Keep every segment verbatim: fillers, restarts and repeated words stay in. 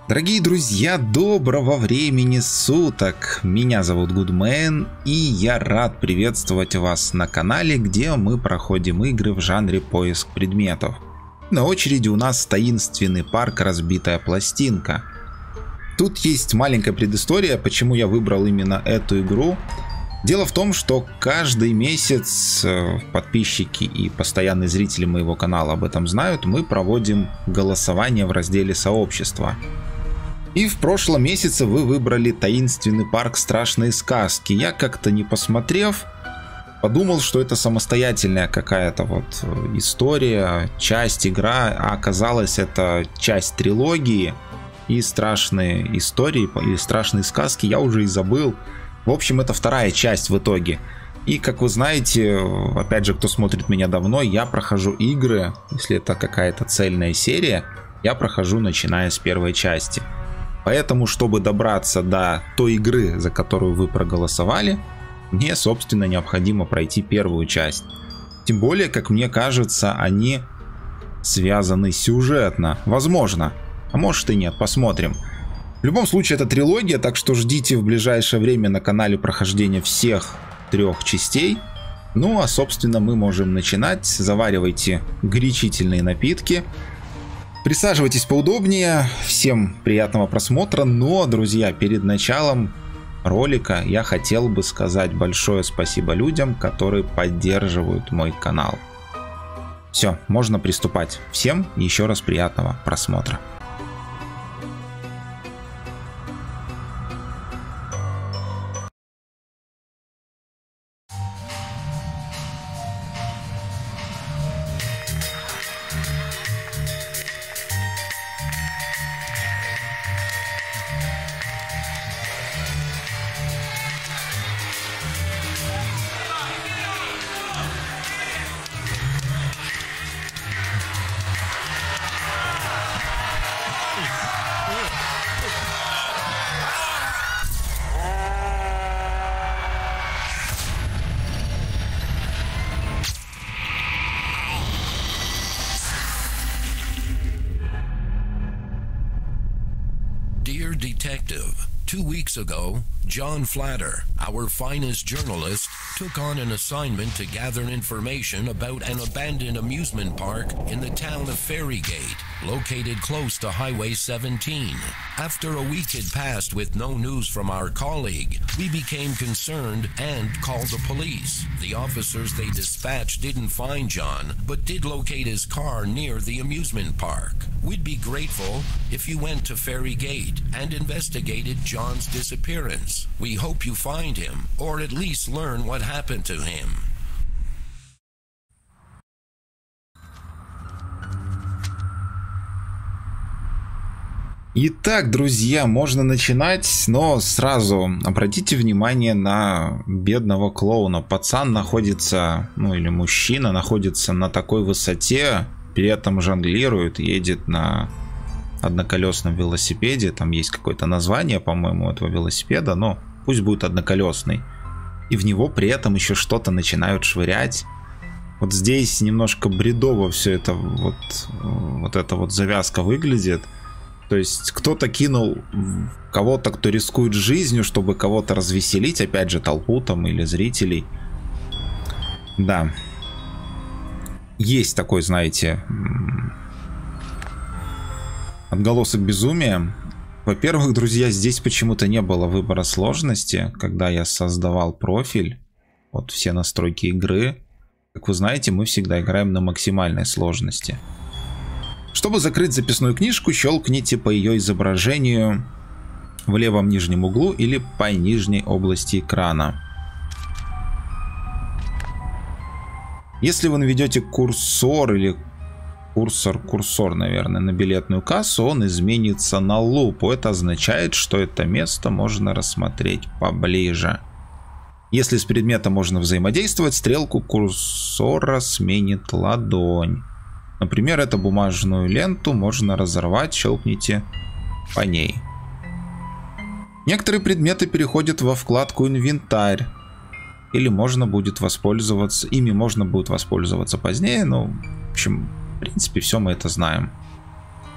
Дорогие друзья, доброго времени суток! Меня зовут Goodman, и я рад приветствовать вас на канале, где мы проходим игры в жанре поиск предметов. На очереди у нас таинственный парк «Разбитая пластинка». Тут есть маленькая предыстория, почему я выбрал именно эту игру. Дело в том, что каждый месяц подписчики и постоянные зрители моего канала об этом знают, мы проводим голосование в разделе «Сообщество». И в прошлом месяце вы выбрали таинственный парк «Страшные сказки». Я как-то не посмотрев, подумал, что это самостоятельная какая-то вот история, часть игра, а оказалось это часть трилогии. И страшные истории или страшные сказки я уже и забыл. В общем, это вторая часть в итоге. И как вы знаете, опять же, кто смотрит меня давно, я прохожу игры, если это какая-то цельная серия, я прохожу начиная с первой части. Поэтому, чтобы добраться до той игры, за которую вы проголосовали, мне, собственно, необходимо пройти первую часть. Тем более, как мне кажется, они связаны сюжетно. Возможно. А может и нет. Посмотрим. В любом случае, это трилогия, так что ждите в ближайшее время на канале прохождения всех трех частей. Ну, а, собственно, мы можем начинать. Заваривайте горячительные напитки. Присаживайтесь поудобнее, всем приятного просмотра, но, друзья, перед началом ролика я хотел бы сказать большое спасибо людям, которые поддерживают мой канал. Все, можно приступать. Всем еще раз приятного просмотра. Dear Detective, two weeks ago, John Flatter, our finest journalist, took on an assignment to gather information about an abandoned amusement park in the town of Ferrygate, located close to Highway seventeen. After a week had passed with no news from our colleague, we became concerned and called the police. The officers they dispatched didn't find John, but did locate his car near the amusement park. We'd be grateful if you went to Ferrygate and investigated John's disappearance. We hope you find him, or at least learn what happened to him. Итак, друзья, можно начинать, но сразу обратите внимание на бедного клоуна. Пацан находится, ну или мужчина находится на такой высоте, при этом жонглирует, едет на одноколесном велосипеде. Там есть какое-то название, по-моему, этого велосипеда, но пусть будет одноколесный. И в него при этом еще что-то начинают швырять. Вот здесь немножко бредово все это, вот, вот эта вот завязка выглядит. То есть кто-то кинул кого-то, кто рискует жизнью, чтобы кого-то развеселить, опять же, толпу там или зрителей. Да. Есть такой, знаете, отголосок безумия. Во-первых, друзья, здесь почему-то не было выбора сложности, когда я создавал профиль. Вот все настройки игры. Как вы знаете, мы всегда играем на максимальной сложности. Чтобы закрыть записную книжку, щелкните по ее изображению в левом нижнем углу или по нижней области экрана. Если вы наведете курсор или курсор, курсор, наверное, на билетную кассу, он изменится на лупу. Это означает, что это место можно рассмотреть поближе. Если с предметом можно взаимодействовать, стрелку курсора сменит ладонь. Например, эту бумажную ленту можно разорвать, щелкните по ней. Некоторые предметы переходят во вкладку «Инвентарь». Или можно будет воспользоваться, ими можно будет воспользоваться позднее, но, в общем, в принципе, все мы это знаем.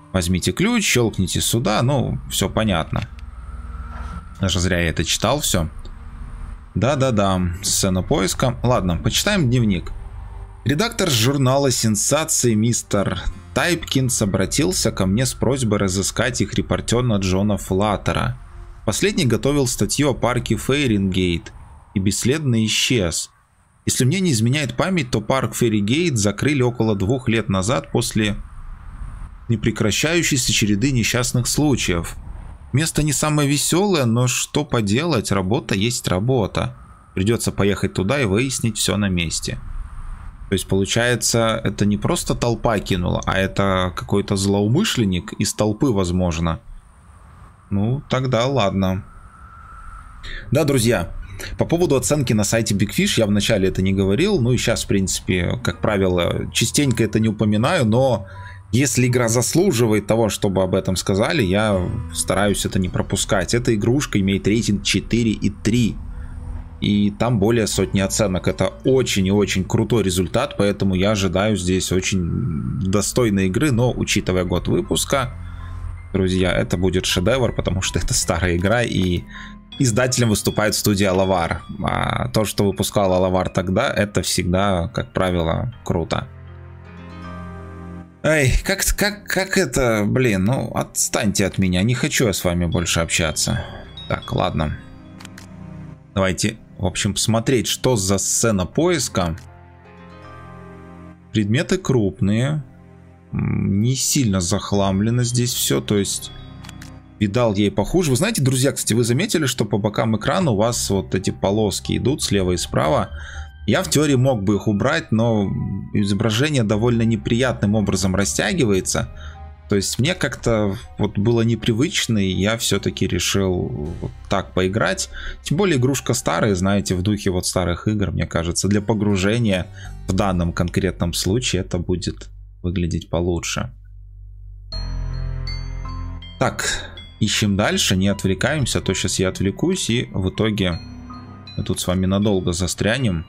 Возьмите ключ, щелкните сюда. Ну, все понятно. Даже зря я это читал все. Да-да-да, сцена поиска. Ладно, почитаем дневник. Редактор журнала «Сенсации» мистер Тайпкинс обратился ко мне с просьбой разыскать их репортера Джона Флаттера. Последний готовил статью о парке Фейрингейт и бесследно исчез. Если мне не изменяет память, то парк Фейрингейт закрыли около двух лет назад после непрекращающейся череды несчастных случаев. Место не самое веселое, но что поделать, работа есть работа. Придется поехать туда и выяснить все на месте. То есть получается, это не просто толпа кинула, а это какой-то злоумышленник из толпы, возможно. Ну, тогда ладно. Да, друзья, по поводу оценки на сайте Big Fish я вначале это не говорил. Ну и сейчас, в принципе, как правило, частенько это не упоминаю, но если игра заслуживает того, чтобы об этом сказали, я стараюсь это не пропускать. Эта игрушка имеет рейтинг четыре и три. И там более сотни оценок. Это очень и очень крутой результат, поэтому я ожидаю здесь очень достойной игры. Но учитывая год выпуска, друзья, это будет шедевр, потому что это старая игра, и издателем выступает студия Alavar. А то, что выпускала Alavar тогда, это всегда, как правило, круто. Эй, как, как, как это, блин, ну отстаньте от меня, не хочу я с вами больше общаться. Так, ладно. Давайте, в общем, посмотреть, что за сцена поиска. Предметы крупные, не сильно захламлено здесь все, то есть видал я и похуже. Вы знаете, друзья, кстати, вы заметили, что по бокам экрана у вас вот эти полоски идут слева и справа. Я в теории мог бы их убрать, но изображение довольно неприятным образом растягивается. То есть мне как-то вот было непривычно, и я все-таки решил вот так поиграть. Тем более игрушка старая, знаете, в духе вот старых игр, мне кажется. Для погружения в данном конкретном случае это будет выглядеть получше. Так, ищем дальше, не отвлекаемся, а то сейчас я отвлекусь, и в итоге мы тут с вами надолго застрянем.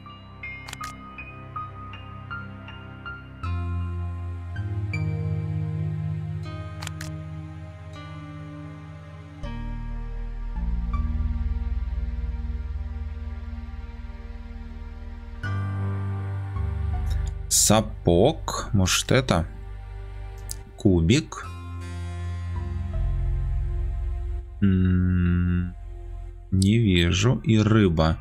Сапог, может это? Кубик. М-м-м, не вижу. И рыба.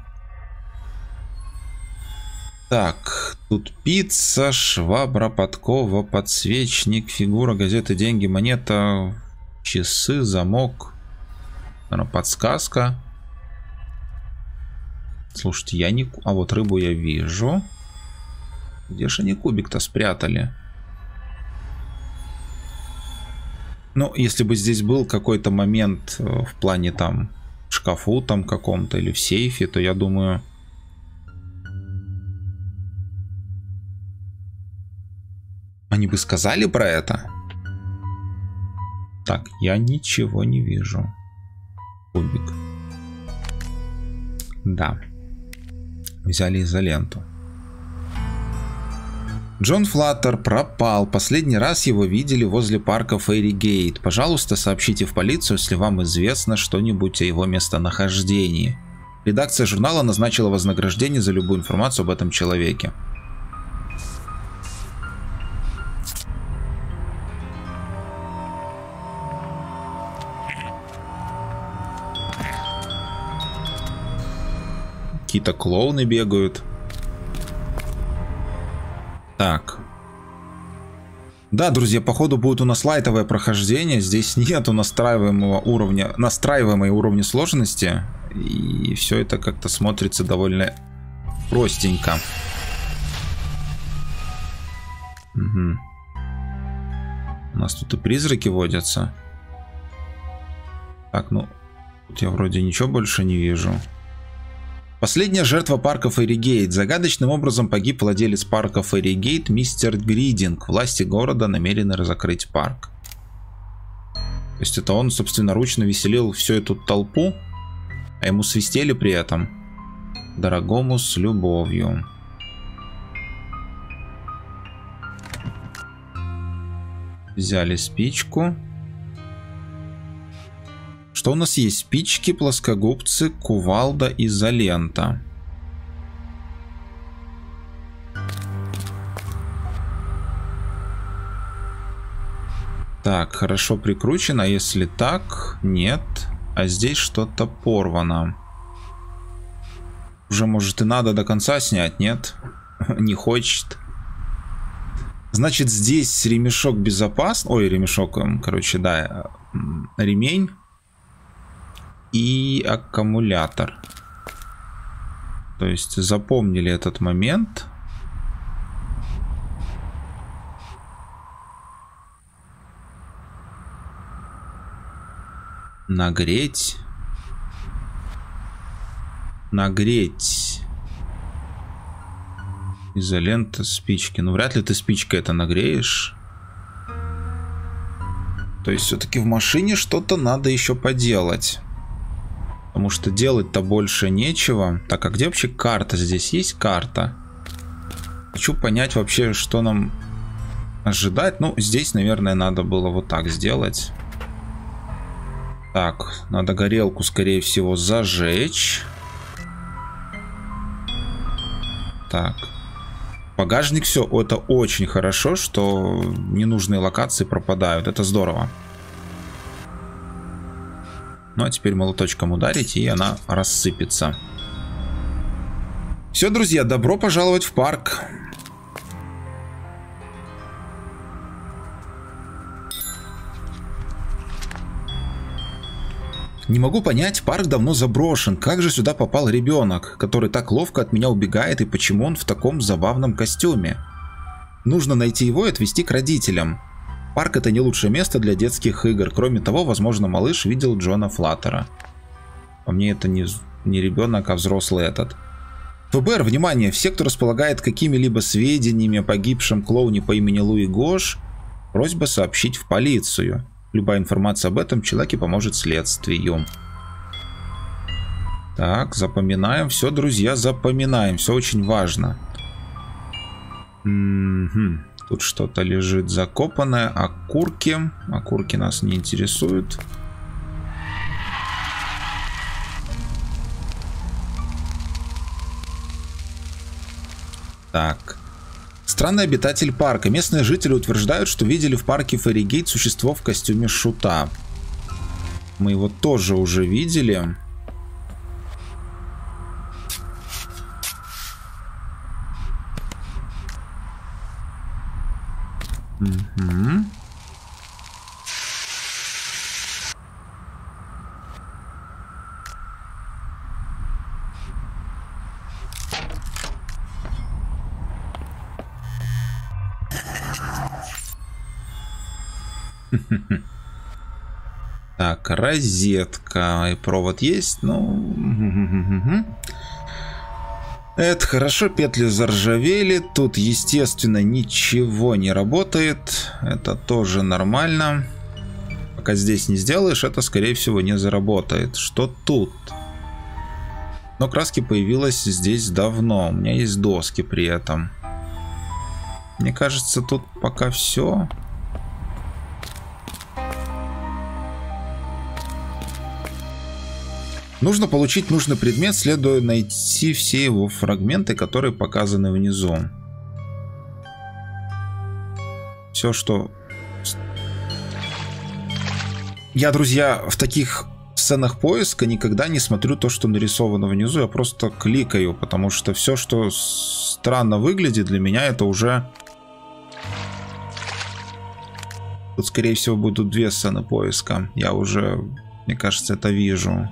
Так, тут пицца, швабра, подкова, подсвечник, фигура, газеты, деньги, монета, часы, замок. Наверное, подсказка. Слушайте, я не... А вот рыбу я вижу. Где же они кубик-то спрятали? Ну, если бы здесь был какой-то момент в плане там в шкафу там каком-то или в сейфе, то я думаю... Они бы сказали про это? Так, я ничего не вижу. Кубик. Да. Взяли изоленту. Джон Флаттер пропал. Последний раз его видели возле парка Фейригейт. Пожалуйста, сообщите в полицию, если вам известно что-нибудь о его местонахождении. Редакция журнала назначила вознаграждение за любую информацию об этом человеке. Какие-то клоуны бегают. Так. Да, друзья, походу будет у нас лайтовое прохождение. Здесь нету настраиваемого уровня, настраиваемой уровня сложности. И все это как-то смотрится довольно простенько. Угу. У нас тут и призраки водятся. Так, ну, тут я вроде ничего больше не вижу. Последняя жертва парка Фейригейт. Загадочным образом погиб владелец парка Фейригейт мистер Гридинг. Власти города намерены разокрыть парк. То есть это он собственноручно веселил всю эту толпу, а ему свистели при этом. Дорогому с любовью. Взяли спичку. Что у нас есть? Спички, плоскогубцы, кувалда, изолента. Так, хорошо прикручено. Если так, нет. А здесь что-то порвано. Уже, может, и надо до конца снять, нет? Не хочет. Значит, здесь ремешок безопасности. Ой, ремешок, короче, да. Ремень. И аккумулятор. То есть запомнили этот момент. Нагреть. Нагреть. Изолента, спички. Ну, вряд ли ты спичкой это нагреешь. То есть все-таки в машине что-то надо еще поделать. Потому что делать-то больше нечего. Так, а где вообще карта? Здесь есть карта. Хочу понять вообще, что нам ожидать. Ну, здесь, наверное, надо было вот так сделать. Так, надо горелку, скорее всего, зажечь. Так. Багажник, все. Это очень хорошо, что ненужные локации пропадают. Это здорово. Ну, а теперь молоточком ударить, и она рассыпется. Все, друзья, добро пожаловать в парк. Не могу понять, парк давно заброшен. Как же сюда попал ребенок, который так ловко от меня убегает, и почему он в таком забавном костюме? Нужно найти его и отвезти к родителям. Парк — это не лучшее место для детских игр. Кроме того, возможно, малыш видел Джона Флаттера. По мне, это не, не ребенок, а взрослый этот. ФБР, внимание! Все, кто располагает какими-либо сведениями о погибшем клоуне по имени Луи Гош, просьба сообщить в полицию. Любая информация об этом человеке поможет следствию. Так, запоминаем. Все, друзья, запоминаем. Все очень важно. М-м-м. Тут что-то лежит закопанное. Окурки. Окурки нас не интересуют. Так. Странный обитатель парка. Местные жители утверждают, что видели в парке Фарригейт существо в костюме шута. Мы его тоже уже видели. Угу. Так, розетка и провод есть, ну... Это хорошо, петли заржавели. Тут, естественно, ничего не работает. Это тоже нормально. Пока здесь не сделаешь, это, скорее всего, не заработает. Что тут? Но краски появилась здесь давно. У меня есть доски при этом. Мне кажется, тут пока все. Нужно получить нужный предмет, следуя найти все его фрагменты, которые показаны внизу. Все, что... Я, друзья, в таких сценах поиска никогда не смотрю то, что нарисовано внизу. Я просто кликаю, потому что все, что странно выглядит, для меня это уже... Тут, скорее всего, будут две сцены поиска. Я уже, мне кажется, это вижу.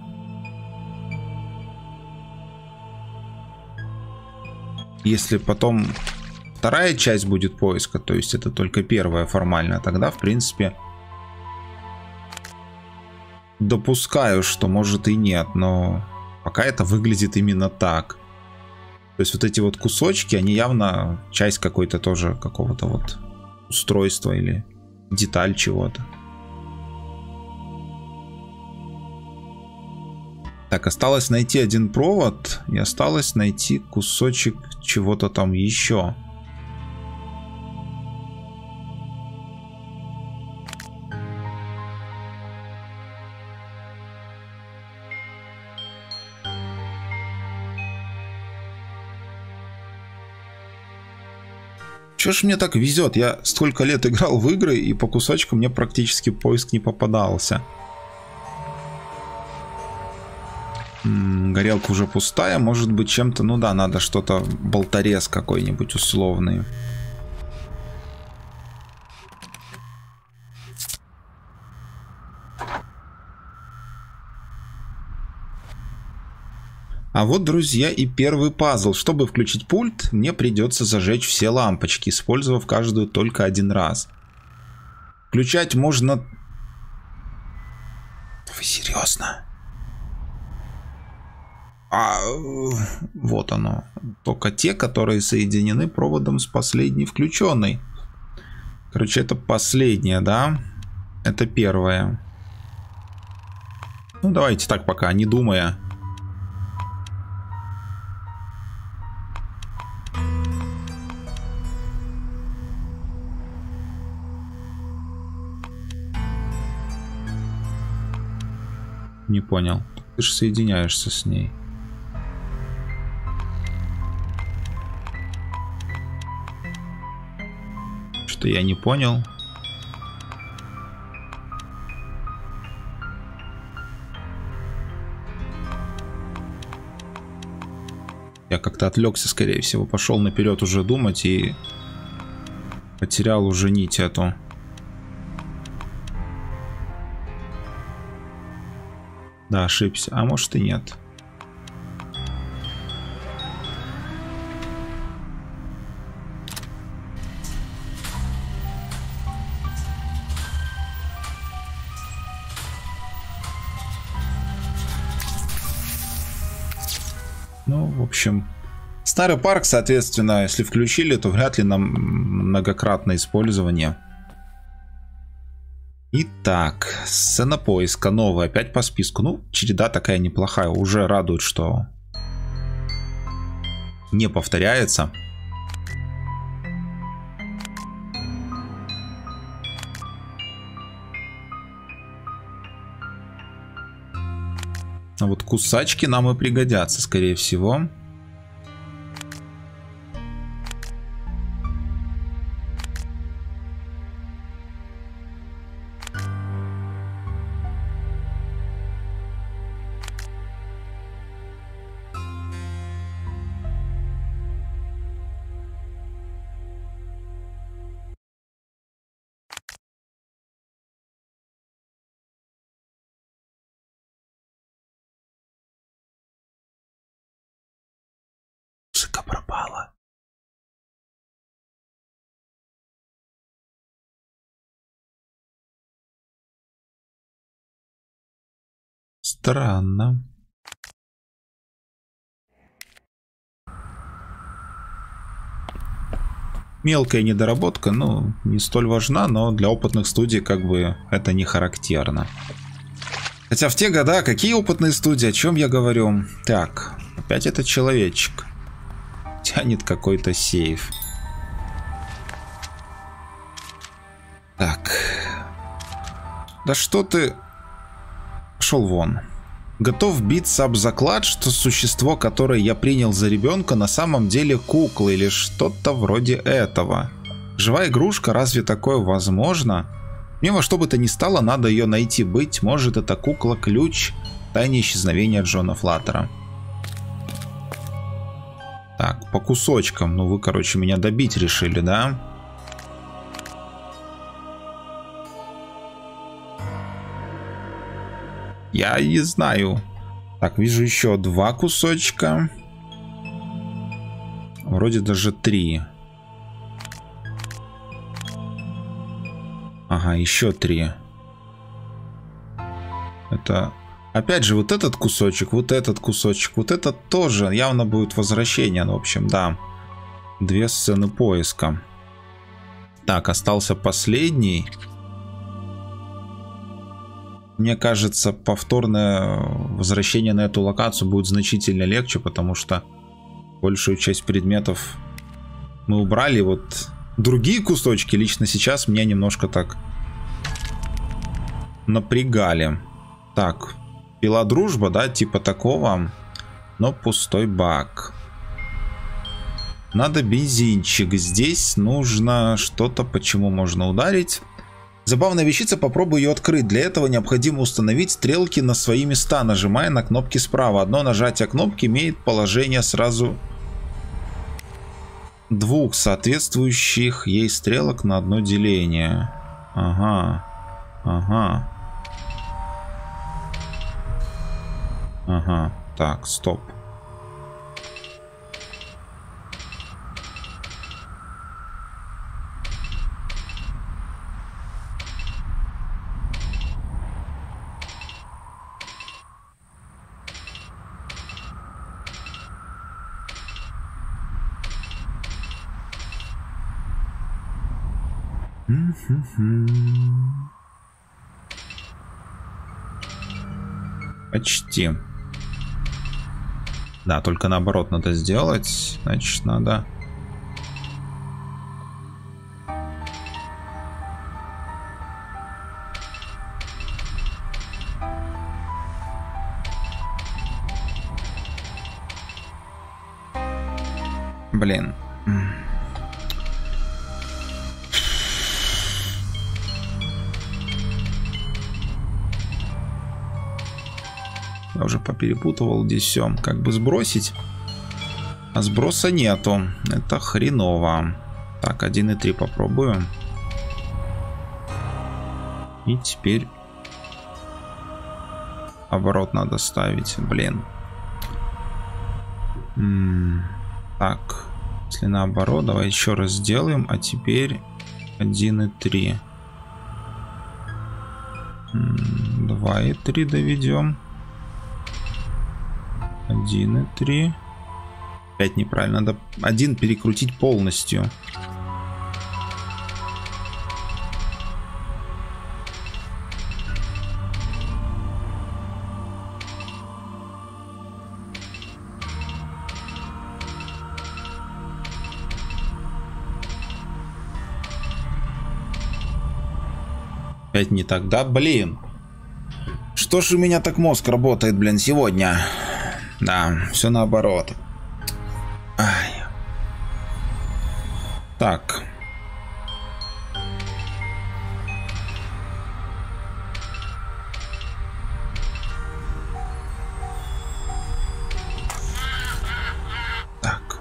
Если потом вторая часть будет поиска, то есть это только первая формально, тогда, в принципе, допускаю, что может и нет, но пока это выглядит именно так. То есть вот эти вот кусочки, они явно часть какой-то тоже какого-то вот устройства или деталь чего-то. Так, осталось найти один провод и осталось найти кусочек чего-то там еще. Чё ж мне так везет? Я столько лет играл в игры, и по кусочкам мне практически поиск не попадался. М-м, горелка уже пустая. Может быть, чем-то... Ну да, надо что-то... Болторез какой-нибудь условный. А вот, друзья, и первый пазл. Чтобы включить пульт, мне придется зажечь все лампочки, использовав каждую только один раз. Включать можно... Вы серьезно? А вот оно. Только те, которые соединены проводом с последней включенной. Короче, это последняя, да? Это первая. Ну, давайте так пока, не думая. Не понял. Ты же соединяешься с ней. Что я не понял. Я как-то отвлекся, скорее всего. Пошел наперед уже думать и потерял уже нить эту. Да, ошибся. А может и нет. Ну, в общем... Старый парк, соответственно, если включили, то вряд ли нам многократное использование. Итак, сцена поиска новая, опять по списку. Ну, череда такая неплохая, уже радует, что не повторяется. А вот кусачки нам и пригодятся, скорее всего. Музыка пропала. Странно. Мелкая недоработка, ну, не столь важна, но для опытных студий как бы это не характерно. Хотя в те года, какие опытные студии, о чем я говорю? Так, опять этот человечек. Тянет какой-то сейф. Так. Да что ты... Пошел вон. Готов биться об заклад, что существо, которое я принял за ребенка, на самом деле кукла или что-то вроде этого. Живая игрушка, разве такое возможно? Мне во что бы то ни стало, надо ее найти. Быть может, эта кукла ключ к тайне исчезновения Джона Флаттера. Так, по кусочкам. Ну вы, короче, меня добить решили, да? Я не знаю. Так, вижу еще два кусочка. Вроде даже три. Ага, еще три. Это... Опять же, вот этот кусочек, вот этот кусочек, вот этот тоже явно будет возвращение. Ну, в общем, да. Две сцены поиска. Так, остался последний. Мне кажется, повторное возвращение на эту локацию будет значительно легче, потому что большую часть предметов мы убрали. Вот другие кусочки лично сейчас меня немножко так напрягали. Так, пила дружба, да, типа такого, но пустой бак. Надо бензинчик. Здесь нужно что-то, почему можно ударить. Забавная вещица, попробую ее открыть. Для этого необходимо установить стрелки на свои места, нажимая на кнопки справа. Одно нажатие кнопки имеет положение сразу двух соответствующих ей стрелок на одно деление. Ага. Ага. Ага. Так, стоп. Почти. Да, только наоборот надо сделать. Значит, надо... Блин. Я уже поперепутывал здесь все. Как бы сбросить. А сброса нету. Это хреново. Так, один и три попробую. И теперь оборот надо ставить. Блин. М-м- так. Если наоборот, давай еще раз сделаем. А теперь один и три. М-м- два и три доведем. один и три. Опять неправильно. Надо один перекрутить полностью. Опять не так, да? Блин. Что ж у меня так мозг работает, блин, сегодня? Да, все наоборот. Ай. Так. Так.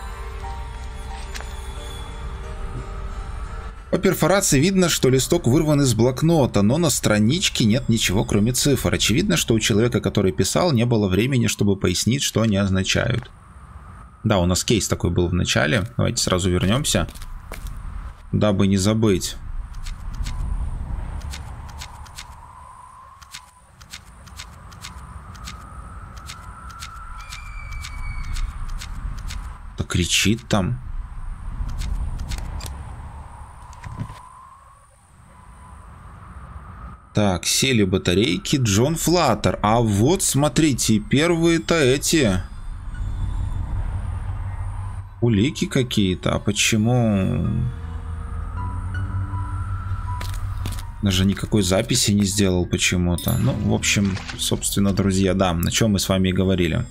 По перфорации видно, что листок вырван из блокнота, но на страничке нет ничего, кроме цифр. Очевидно, что у человека, который писал, не было времени, чтобы пояснить, что они означают. Да, у нас кейс такой был в начале. Давайте сразу вернемся, дабы не забыть. Кто кричит там? Так, сели батарейки. Джон Флаттер. А вот, смотрите, первые-то эти... улики какие-то. А почему... Даже никакой записи не сделал почему-то. Ну, в общем, собственно, друзья, да, на чем мы с вами и говорили.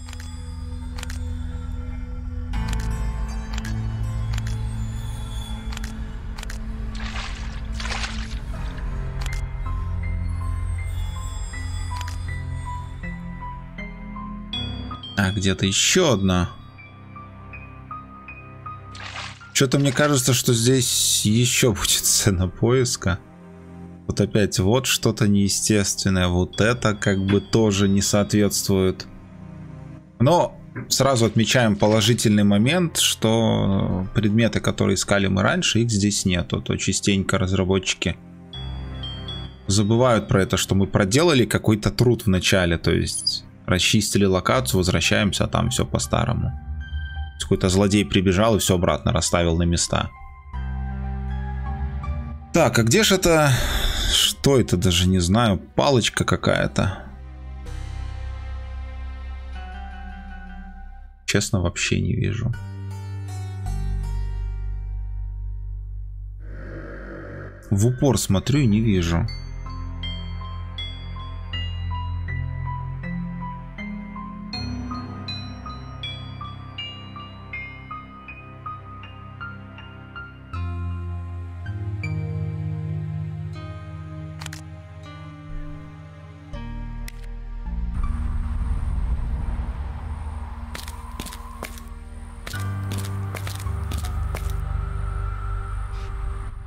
А где-то еще одна. Что-то мне кажется, что здесь еще будет сцена поиска. Вот опять вот что-то неестественное. Вот это как бы тоже не соответствует. Но сразу отмечаем положительный момент, что предметы, которые искали мы раньше, их здесь нету. То частенько разработчики забывают про это, что мы проделали какой-то труд в начале. То есть расчистили локацию, возвращаемся, а там все по-старому. Какой-то злодей прибежал и все обратно расставил на места. Так, а где же это? Что это? Даже не знаю. Палочка какая-то. Честно, вообще не вижу. В упор смотрю и не вижу.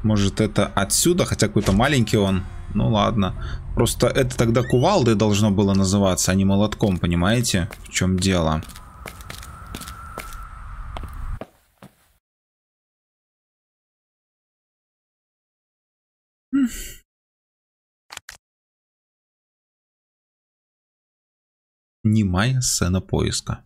Может, это отсюда, хотя какой-то маленький он. Ну ладно. Просто это тогда кувалдой должно было называться, а не молотком, понимаете? В чем дело? Немая сцена поиска.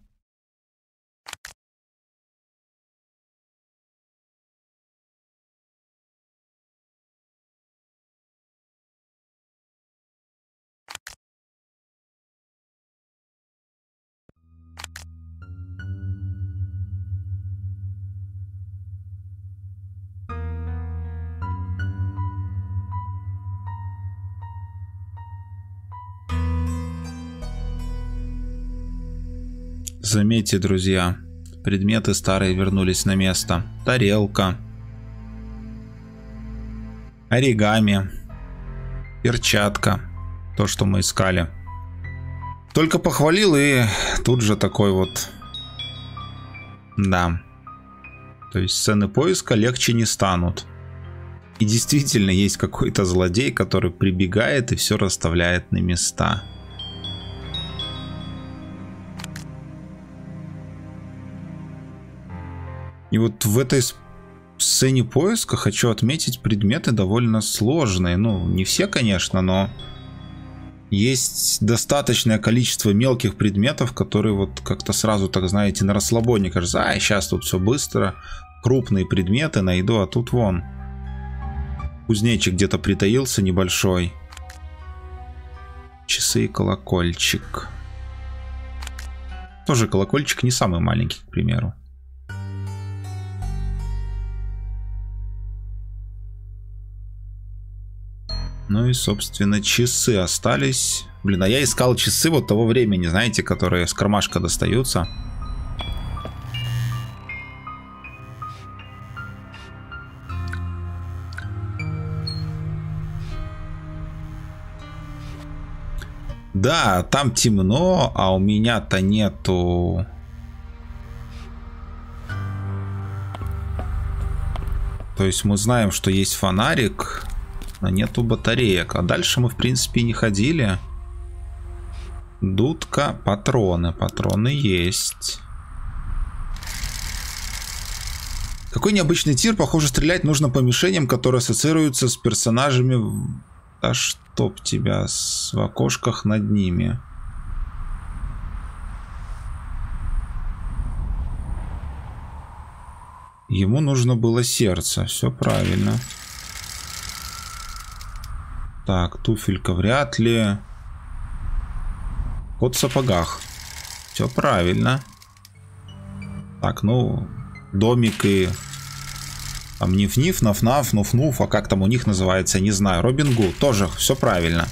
Заметьте, друзья, предметы старые вернулись на место. Тарелка, оригами, перчатка, то, что мы искали. Только похвалил, и тут же такой вот... Да. То есть сцены поиска легче не станут. И действительно есть какой-то злодей, который прибегает и все расставляет на места. И вот в этой сцене поиска хочу отметить, предметы довольно сложные. Ну, не все, конечно, но есть достаточное количество мелких предметов, которые вот как-то сразу, так знаете, на расслабоне кажется, а, сейчас тут все быстро, крупные предметы найду, а тут вон кузнечик где-то притаился небольшой. Часы и колокольчик. Тоже колокольчик не самый маленький, к примеру. Ну и, собственно, часы остались. Блин, а я искал часы вот того времени, знаете, которые с кармашка достаются. Да, там темно, а у меня-то нету... То есть мы знаем, что есть фонарик... Но нету батареек. А дальше мы, в принципе, не ходили. Дудка, патроны. Патроны есть. Какой необычный тир. Похоже, стрелять нужно по мишеням, которые ассоциируются с персонажами. Да чтоб тебя, с... в окошках над ними. Ему нужно было сердце. Все правильно. Так, туфелька вряд ли. Кот в сапогах. Все правильно. Так, ну, домик и... Там ниф-ниф, наф-наф, нуф-нуф, а как там у них называется, не знаю. Робин Гуд, тоже все правильно.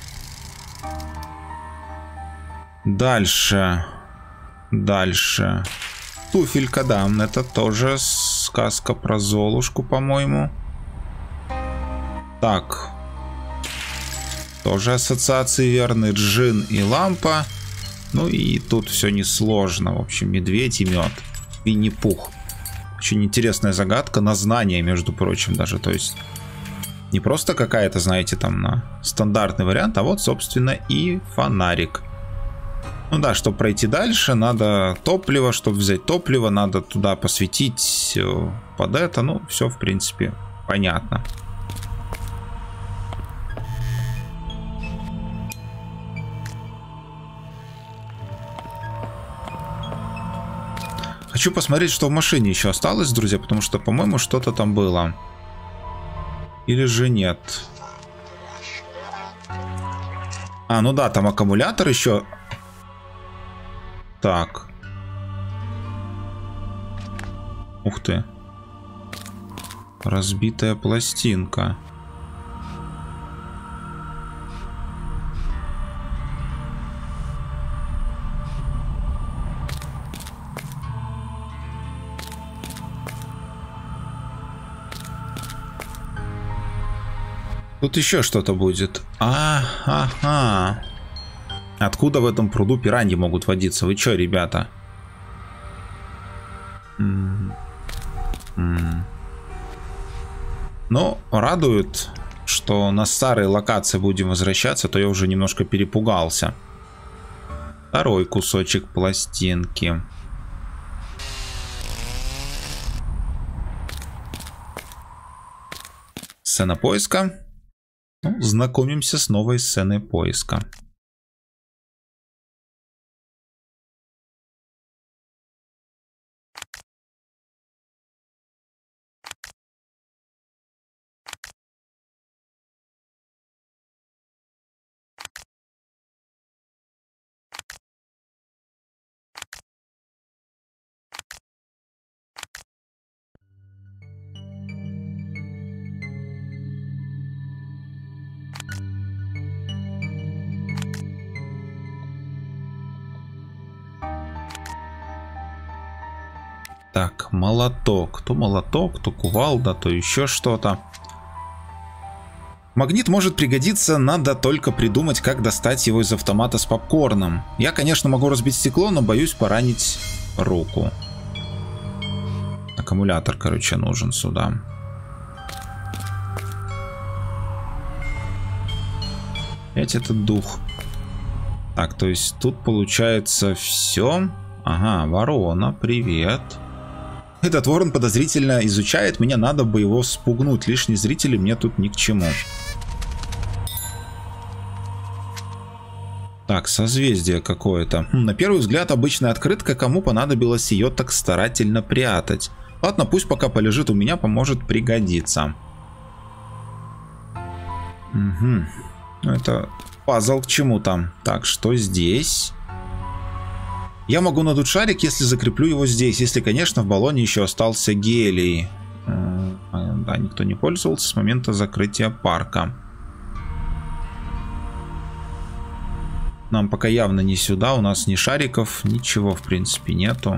Дальше. Дальше. Туфелька, да, это тоже сказка про Золушку, по-моему. Так. Тоже ассоциации верны. Джин и лампа. Ну и тут все несложно. В общем, медведь и мед. Винни-Пух. Очень интересная загадка на знание, между прочим, даже. То есть не просто какая-то, знаете, там на стандартный вариант, а вот, собственно, и фонарик. Ну да, чтобы пройти дальше, надо топливо. Чтобы взять топливо, надо туда посветить под это. Ну, все, в принципе, понятно. Хочу посмотреть, что в машине еще осталось, друзья, потому что, по-моему, что-то там было. Или же нет. А, ну да, там аккумулятор еще. Так. Ух ты. Разбитая пластинка. Тут еще что-то будет. А-ха-ха. Откуда в этом пруду пираньи могут водиться? Вы че, ребята? М-м-м. Но радует, что на старые локации будем возвращаться, то я уже немножко перепугался. Второй кусочек пластинки. Сцена поиска. Ну, знакомимся с новой сценой поиска. Так, молоток. То молоток, то кувалда, то еще что-то. Магнит может пригодиться, надо только придумать, как достать его из автомата с попкорном. Я, конечно, могу разбить стекло, но боюсь поранить руку. Аккумулятор, короче, нужен сюда. Опять этот дух. Так, то есть тут получается все. Ага, ворона, привет. Этот ворон подозрительно изучает меня, надо бы его спугнуть. Лишние зрители мне тут ни к чему. Так, созвездие какое-то. Хм, на первый взгляд обычная открытка, кому понадобилось ее так старательно прятать. Ладно, пусть пока полежит у меня, поможет пригодиться. Угу. Ну, это пазл к чему-то. Так, что здесь? Я могу надуть шарик, если закреплю его здесь. Если, конечно, в баллоне еще остался гелий. Да, никто не пользовался с момента закрытия парка. Нам пока явно не сюда. У нас ни шариков, ничего, в принципе, нету.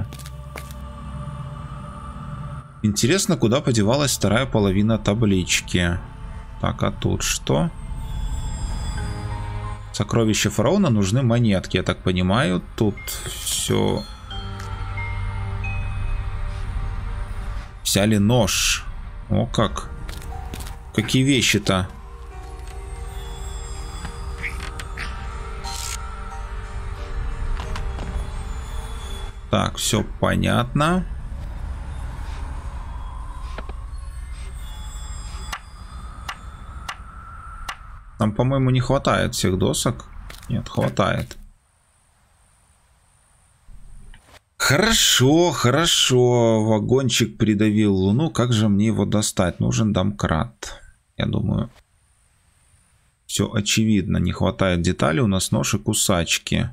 Интересно, куда подевалась вторая половина таблички. Так, а тут что? Сокровища фараона, нужны монетки, я так понимаю. Тут все. Взяли нож. О как. Какие вещи-то. Так, все понятно. Нам, по-моему, не хватает всех досок. Нет, хватает. Хорошо, хорошо. Вагончик придавил луну. Как же мне его достать? Нужен домкрат. Я думаю, все очевидно. Не хватает деталей. У нас нож и кусачки.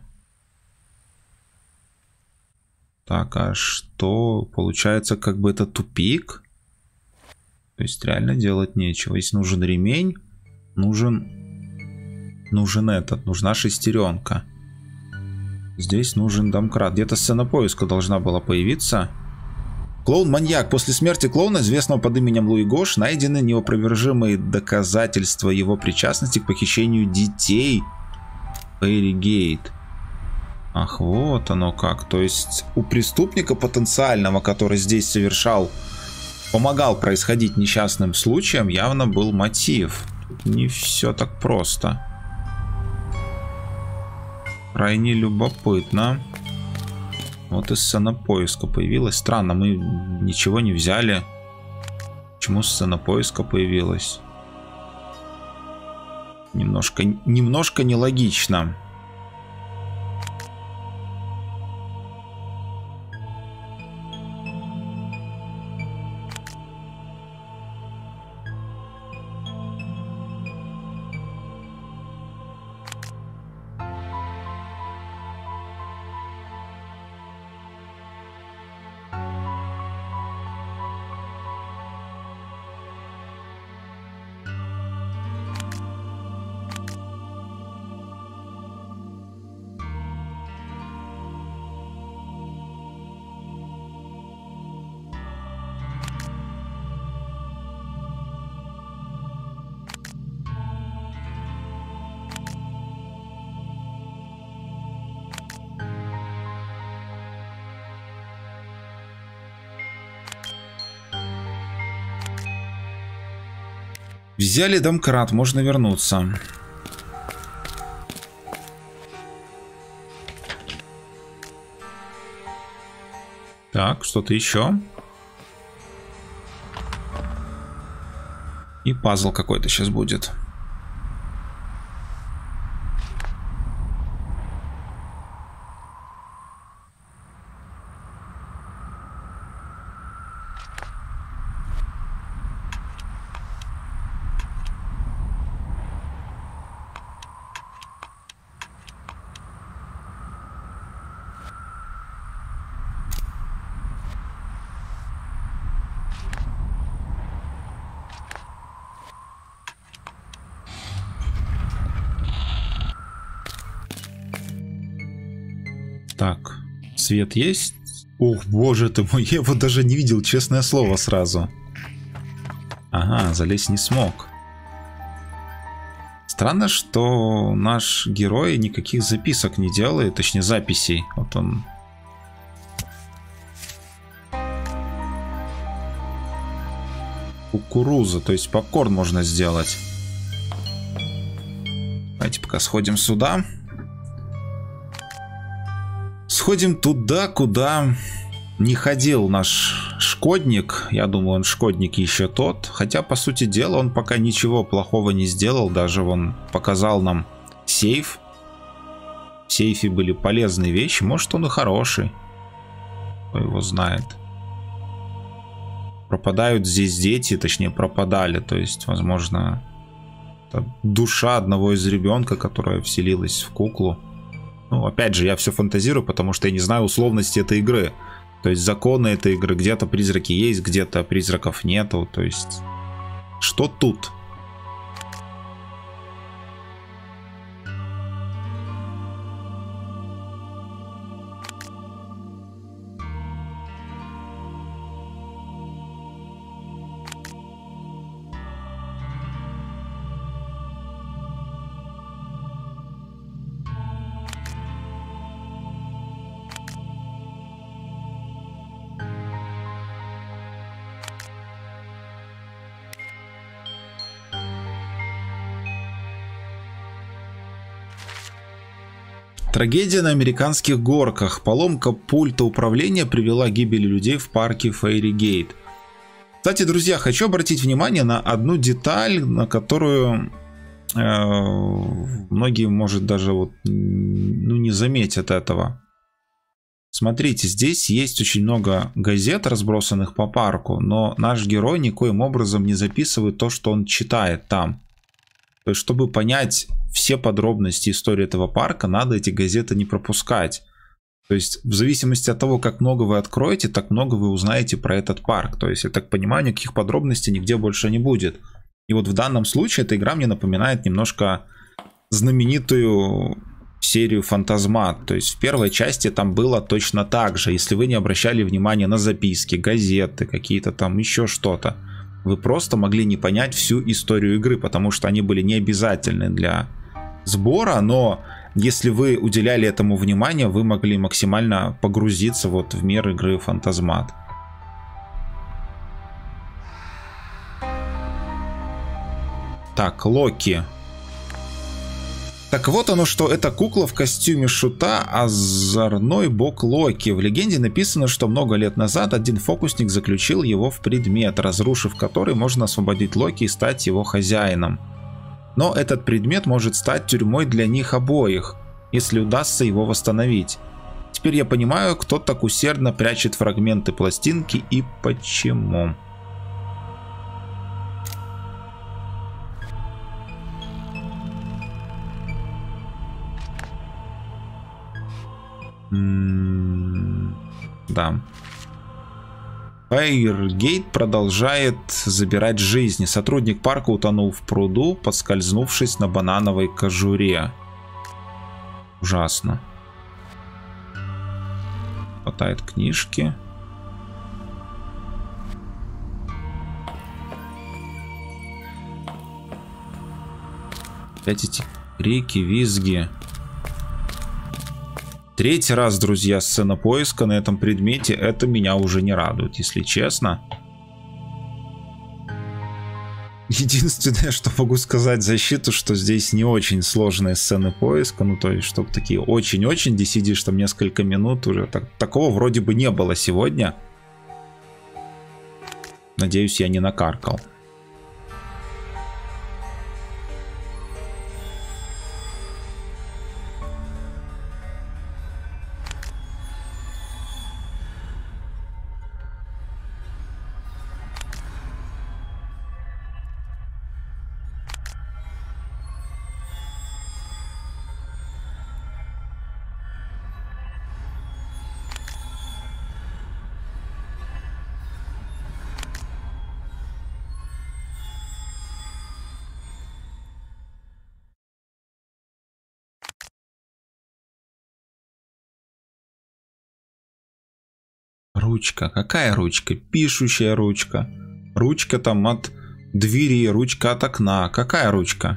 Так, а что? Получается, как бы это тупик. То есть реально делать нечего. Если нужен ремень, нужен, нужен этот, нужна шестеренка. Здесь нужен домкрат. Где-то сцена поиска должна была появиться. Клоун-маньяк. После смерти клоуна, известного под именем Луи Гош, найдены неопровержимые доказательства его причастности к похищению детей. Фейригейт. Ах, вот оно как. То есть у преступника потенциального, который здесь совершал, помогал происходить несчастным случаям, явно был мотив. Тут не все так просто. Крайне любопытно. Вот и сцена поиска появилась. Странно, мы ничего не взяли. Почему сцена поиска появилась? Немножко, немножко нелогично. Взяли домкрат, можно вернуться. Так, что-то еще. И пазл какой-то сейчас будет. Так, свет есть? Ох, боже ты мой, я его даже не видел, честное слово, сразу. Ага, залезть не смог. Странно, что наш герой никаких записок не делает, точнее записей. Вот он. Кукуруза, то есть попкорн можно сделать. Давайте пока сходим сюда. Сходим туда, куда не ходил наш шкодник. Я думаю, он шкодник еще тот. Хотя, по сути дела, он пока ничего плохого не сделал. Даже он показал нам сейф. В сейфе были полезные вещи. Может, он и хороший. Кто его знает. Пропадают здесь дети, точнее, пропадали. То есть, возможно, это душа одного из ребенка, которая вселилась в куклу. Ну, опять же, я все фантазирую, потому что я не знаю условности этой игры. То есть законы этой игры. Где-то призраки есть, где-то призраков нету. То есть, что тут? Трагедия на американских горках. Поломка пульта управления привела к гибели людей в парке Фейри-Гейт. Кстати, друзья, хочу обратить внимание на одну деталь, на которую э, многие, может, даже вот, ну, не заметят этого. Смотрите, здесь есть очень много газет, разбросанных по парку, но наш герой никоим образом не записывает то, что он читает там. То есть, чтобы понять все подробности истории этого парка, надо эти газеты не пропускать. То есть, в зависимости от того, как много вы откроете, так много вы узнаете про этот парк. То есть, я так понимаю, никаких подробностей нигде больше не будет. И вот в данном случае эта игра мне напоминает немножко знаменитую серию Фантазмат. То есть, в первой части там было точно так же. Если вы не обращали внимания на записки, газеты, какие-то там еще что-то, вы просто могли не понять всю историю игры, потому что они были не обязательны для сбора, но если вы уделяли этому внимание, вы могли максимально погрузиться вот в мир игры Фантазмат. Так, Локи. Так вот оно что, это кукла в костюме шута, озорной бог Локи. В легенде написано, что много лет назад один фокусник заключил его в предмет, разрушив который можно освободить Локи и стать его хозяином. Но этот предмет может стать тюрьмой для них обоих, если удастся его восстановить. Теперь я понимаю, кто так усердно прячет фрагменты пластинки и почему. М-м- да. Фейри-Гейт продолжает забирать жизни. Сотрудник парка утонул в пруду, поскользнувшись на банановой кожуре. Ужасно. Хватает книжки. Опять эти крики, визги. Третий раз, друзья, сцена поиска на этом предмете. Это меня уже не радует, если честно. Единственное, что могу сказать в защиту, что здесь не очень сложные сцены поиска. Ну, то есть, чтобы такие очень-очень, где сидишь там несколько минут уже. Так, такого вроде бы не было сегодня. Надеюсь, я не накаркал. Ручка. Какая ручка? Пишущая ручка. Ручка там от двери, ручка от окна. Какая ручка?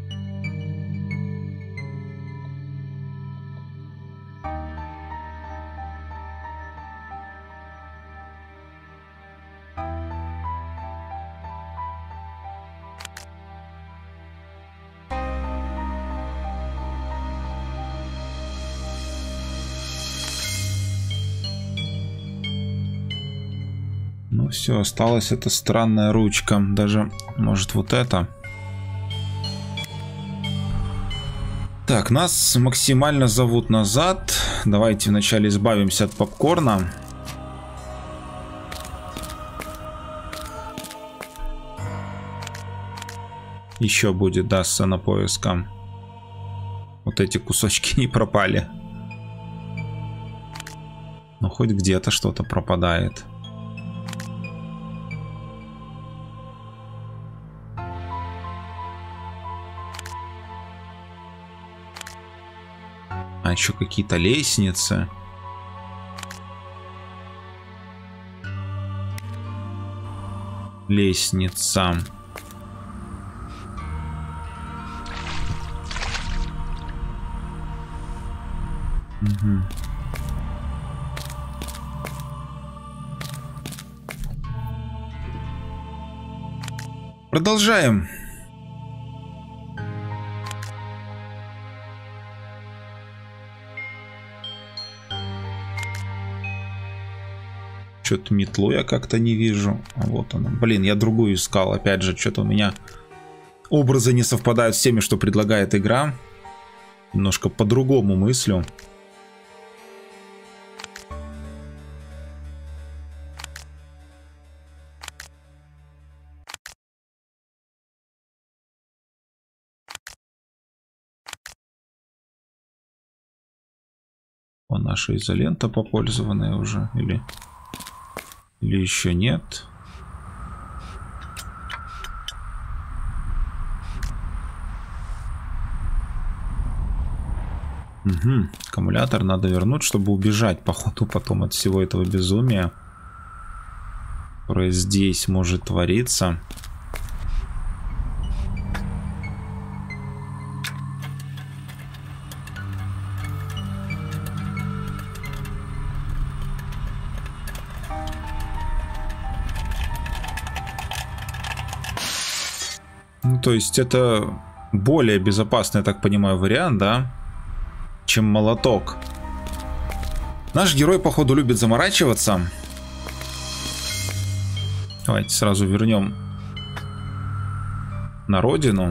Ну все, осталась эта странная ручка. Даже, может, вот это. Так, нас максимально зовут назад. Давайте вначале избавимся от попкорна. Еще будет, да, сцена поиска. Вот эти кусочки не пропали. Но хоть где-то что-то пропадает. А еще какие-то лестницы. Лестница. Угу. Продолжаем. Что-то метлу я как-то не вижу. А вот она. Блин, я другую искал. Опять же, что-то у меня образы не совпадают с теми, что предлагает игра. Немножко по-другому мыслю. О, наша изолента попользованная уже. Или... Или еще нет? Угу. Аккумулятор надо вернуть, чтобы убежать, походу, потом от всего этого безумия, которое здесь может твориться. Ну, то есть это более безопасный, я так понимаю, вариант, да, чем молоток. Наш герой, походу, любит заморачиваться. Давайте сразу вернем на родину.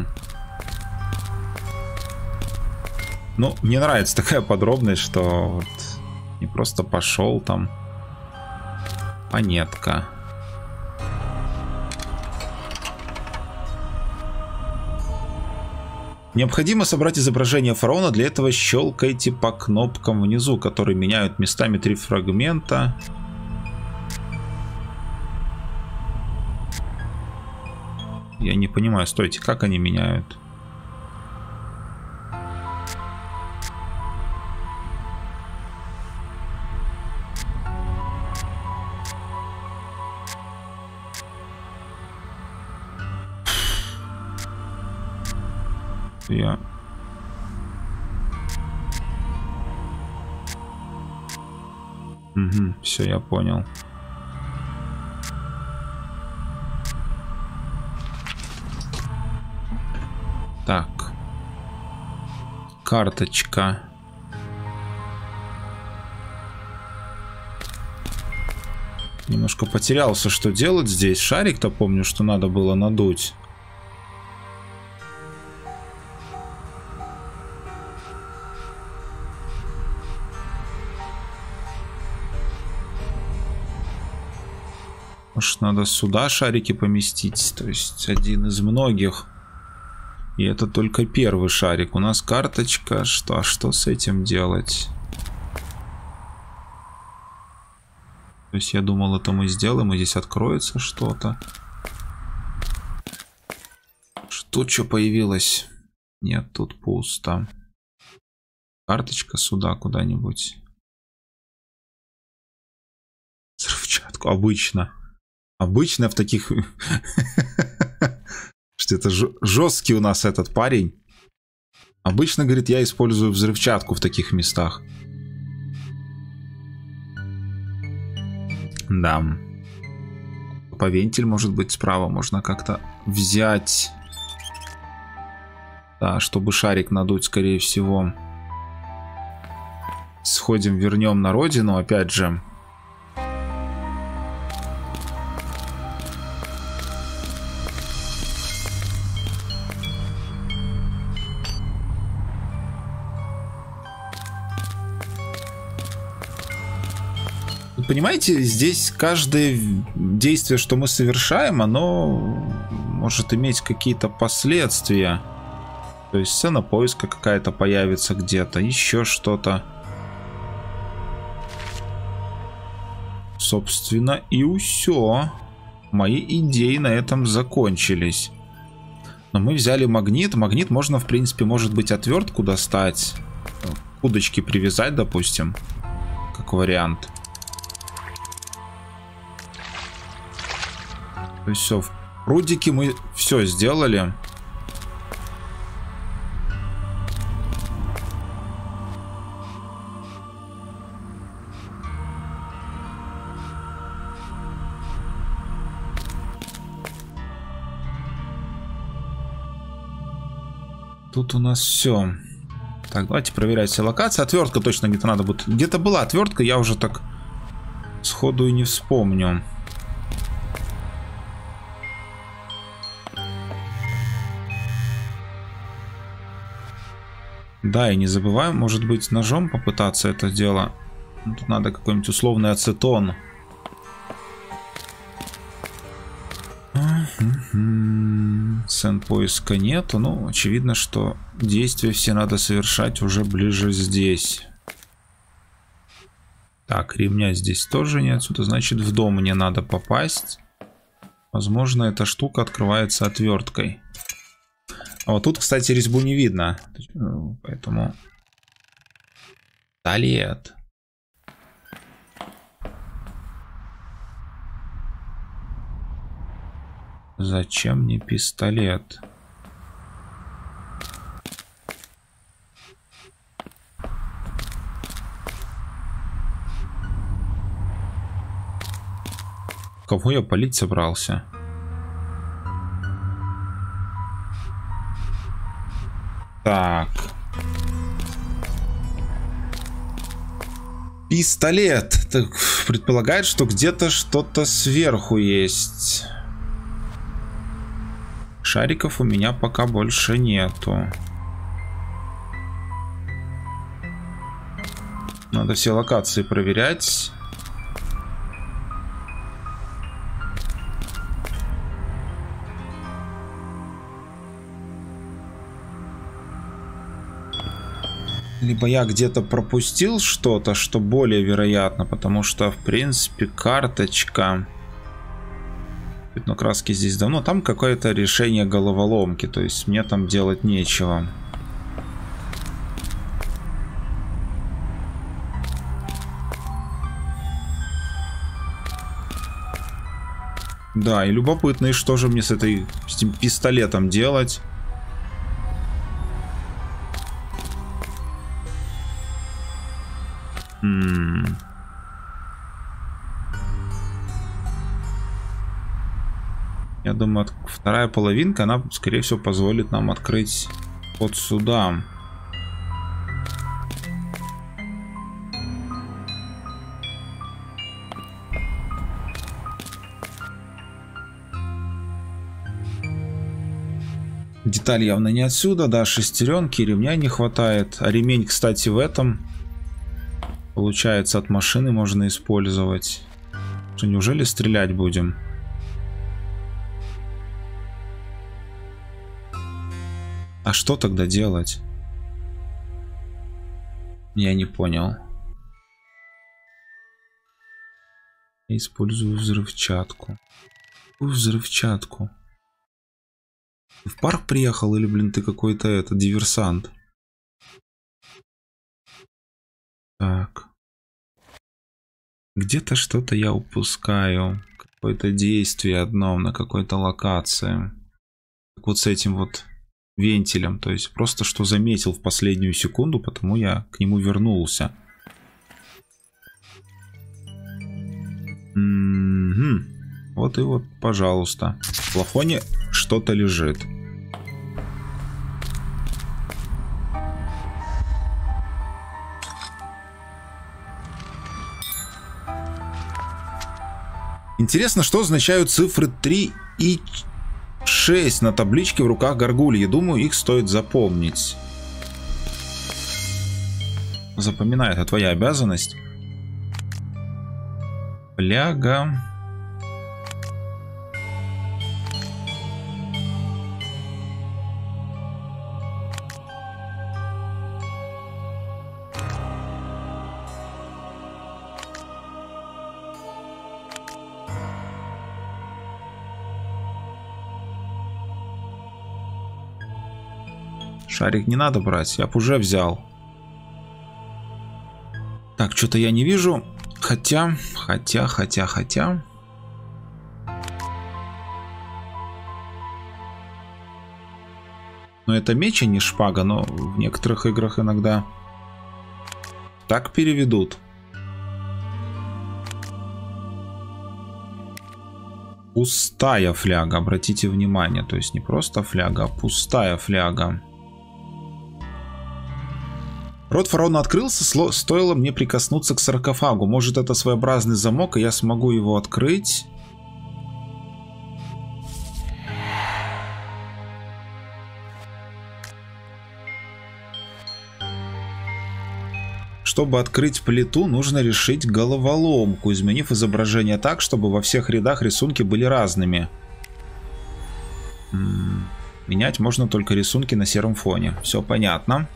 Ну, мне нравится такая подробность, что вот не просто пошел там. Монетка. Необходимо собрать изображение фараона. Для этого щелкайте по кнопкам внизу, которые меняют местами три фрагмента. Я не понимаю, стойте, как они меняют? Я... Угу, все, я понял. карточка. Немножко потерялся, что делать здесь. Шарик-то помню, что надо было надуть. Может, надо сюда шарики поместить. То есть один из многих. И это только первый шарик. У нас карточка. Что, а что с этим делать? То есть я думал, это мы сделаем, и здесь откроется что-то. Что, что появилось? Нет, тут пусто. Карточка сюда куда-нибудь. Взрывчатку. Обычно. Обычно в таких... Что это жесткий у нас этот парень. Обычно, говорит, я использую взрывчатку в таких местах. Да. По вентиль, может быть, справа можно как-то взять. Да, чтобы шарик надуть, скорее всего. Сходим, вернем на родину, опять же. Понимаете, здесь каждое действие, что мы совершаем, оно может иметь какие-то последствия. То есть сцена поиска какая-то появится где-то, еще что-то. Собственно, и все. Мои идеи на этом закончились. Но мы взяли магнит. Магнит можно, в принципе, может быть, отвертку достать. К удочке привязать, допустим. Как вариант. То есть все, в прудике мы все сделали. Тут у нас все. Так, давайте проверять все локации. Отвертка точно где-то надо будет. Где-то была отвертка, я уже так сходу и не вспомню. Да, и не забываем, может быть, ножом попытаться это дело. Тут надо какой-нибудь условный ацетон. Сцен поиска нету. Ну, очевидно, что действия все надо совершать уже ближе здесь. Так, ремня здесь тоже нет. Отсюда, значит, в дом мне надо попасть. Возможно, эта штука открывается отверткой. А вот тут, кстати, резьбу не видно. Поэтому... Пистолет. Зачем мне пистолет? Кого я палить собрался? Так. Пистолет. Так, предполагает, что где-то что-то сверху есть. Шариков у меня пока больше нету. Надо все локации проверять. Либо я где-то пропустил что-то, что более вероятно, потому что, в принципе, карточка... Пятно краски здесь давно. Там какое-то решение головоломки, то есть мне там делать нечего. Да, и любопытно, и что же мне с, этой, с этим пистолетом делать? М-м. Я думаю, вторая половинка, она, скорее всего, позволит нам открыть вот сюда. Деталь явно не отсюда, да, шестеренки, ремня не хватает. А ремень, кстати, в этом, получается, от машины можно использовать. Что, неужели стрелять будем? А что тогда делать? Я не понял. Я использую взрывчатку. Какую взрывчатку? Ты в парк приехал или, блин, ты какой-то это, диверсант? Так. Где-то что-то я упускаю. Какое-то действие одно на какой-то локации. Как вот с этим вот вентилем. То есть просто что заметил в последнюю секунду, потому я к нему вернулся. М-м-м. Вот и вот, пожалуйста. В плафоне что-то лежит. Интересно, что означают цифры три и шесть на табличке в руках горгульи. Думаю, их стоит запомнить. Запоминай, это твоя обязанность. Фляга. Шарик не надо брать, я бы уже взял. Так, что-то я не вижу. Хотя, хотя, хотя, хотя. Но это меч, а не шпага, но в некоторых играх иногда так переведут. Пустая фляга, обратите внимание. То есть не просто фляга, а пустая фляга. Рот фараона открылся, стоило мне прикоснуться к саркофагу. Может, это своеобразный замок, и я смогу его открыть? Чтобы открыть плиту, нужно решить головоломку, изменив изображение так, чтобы во всех рядах рисунки были разными. М-м, менять можно только рисунки на сером фоне. Все понятно.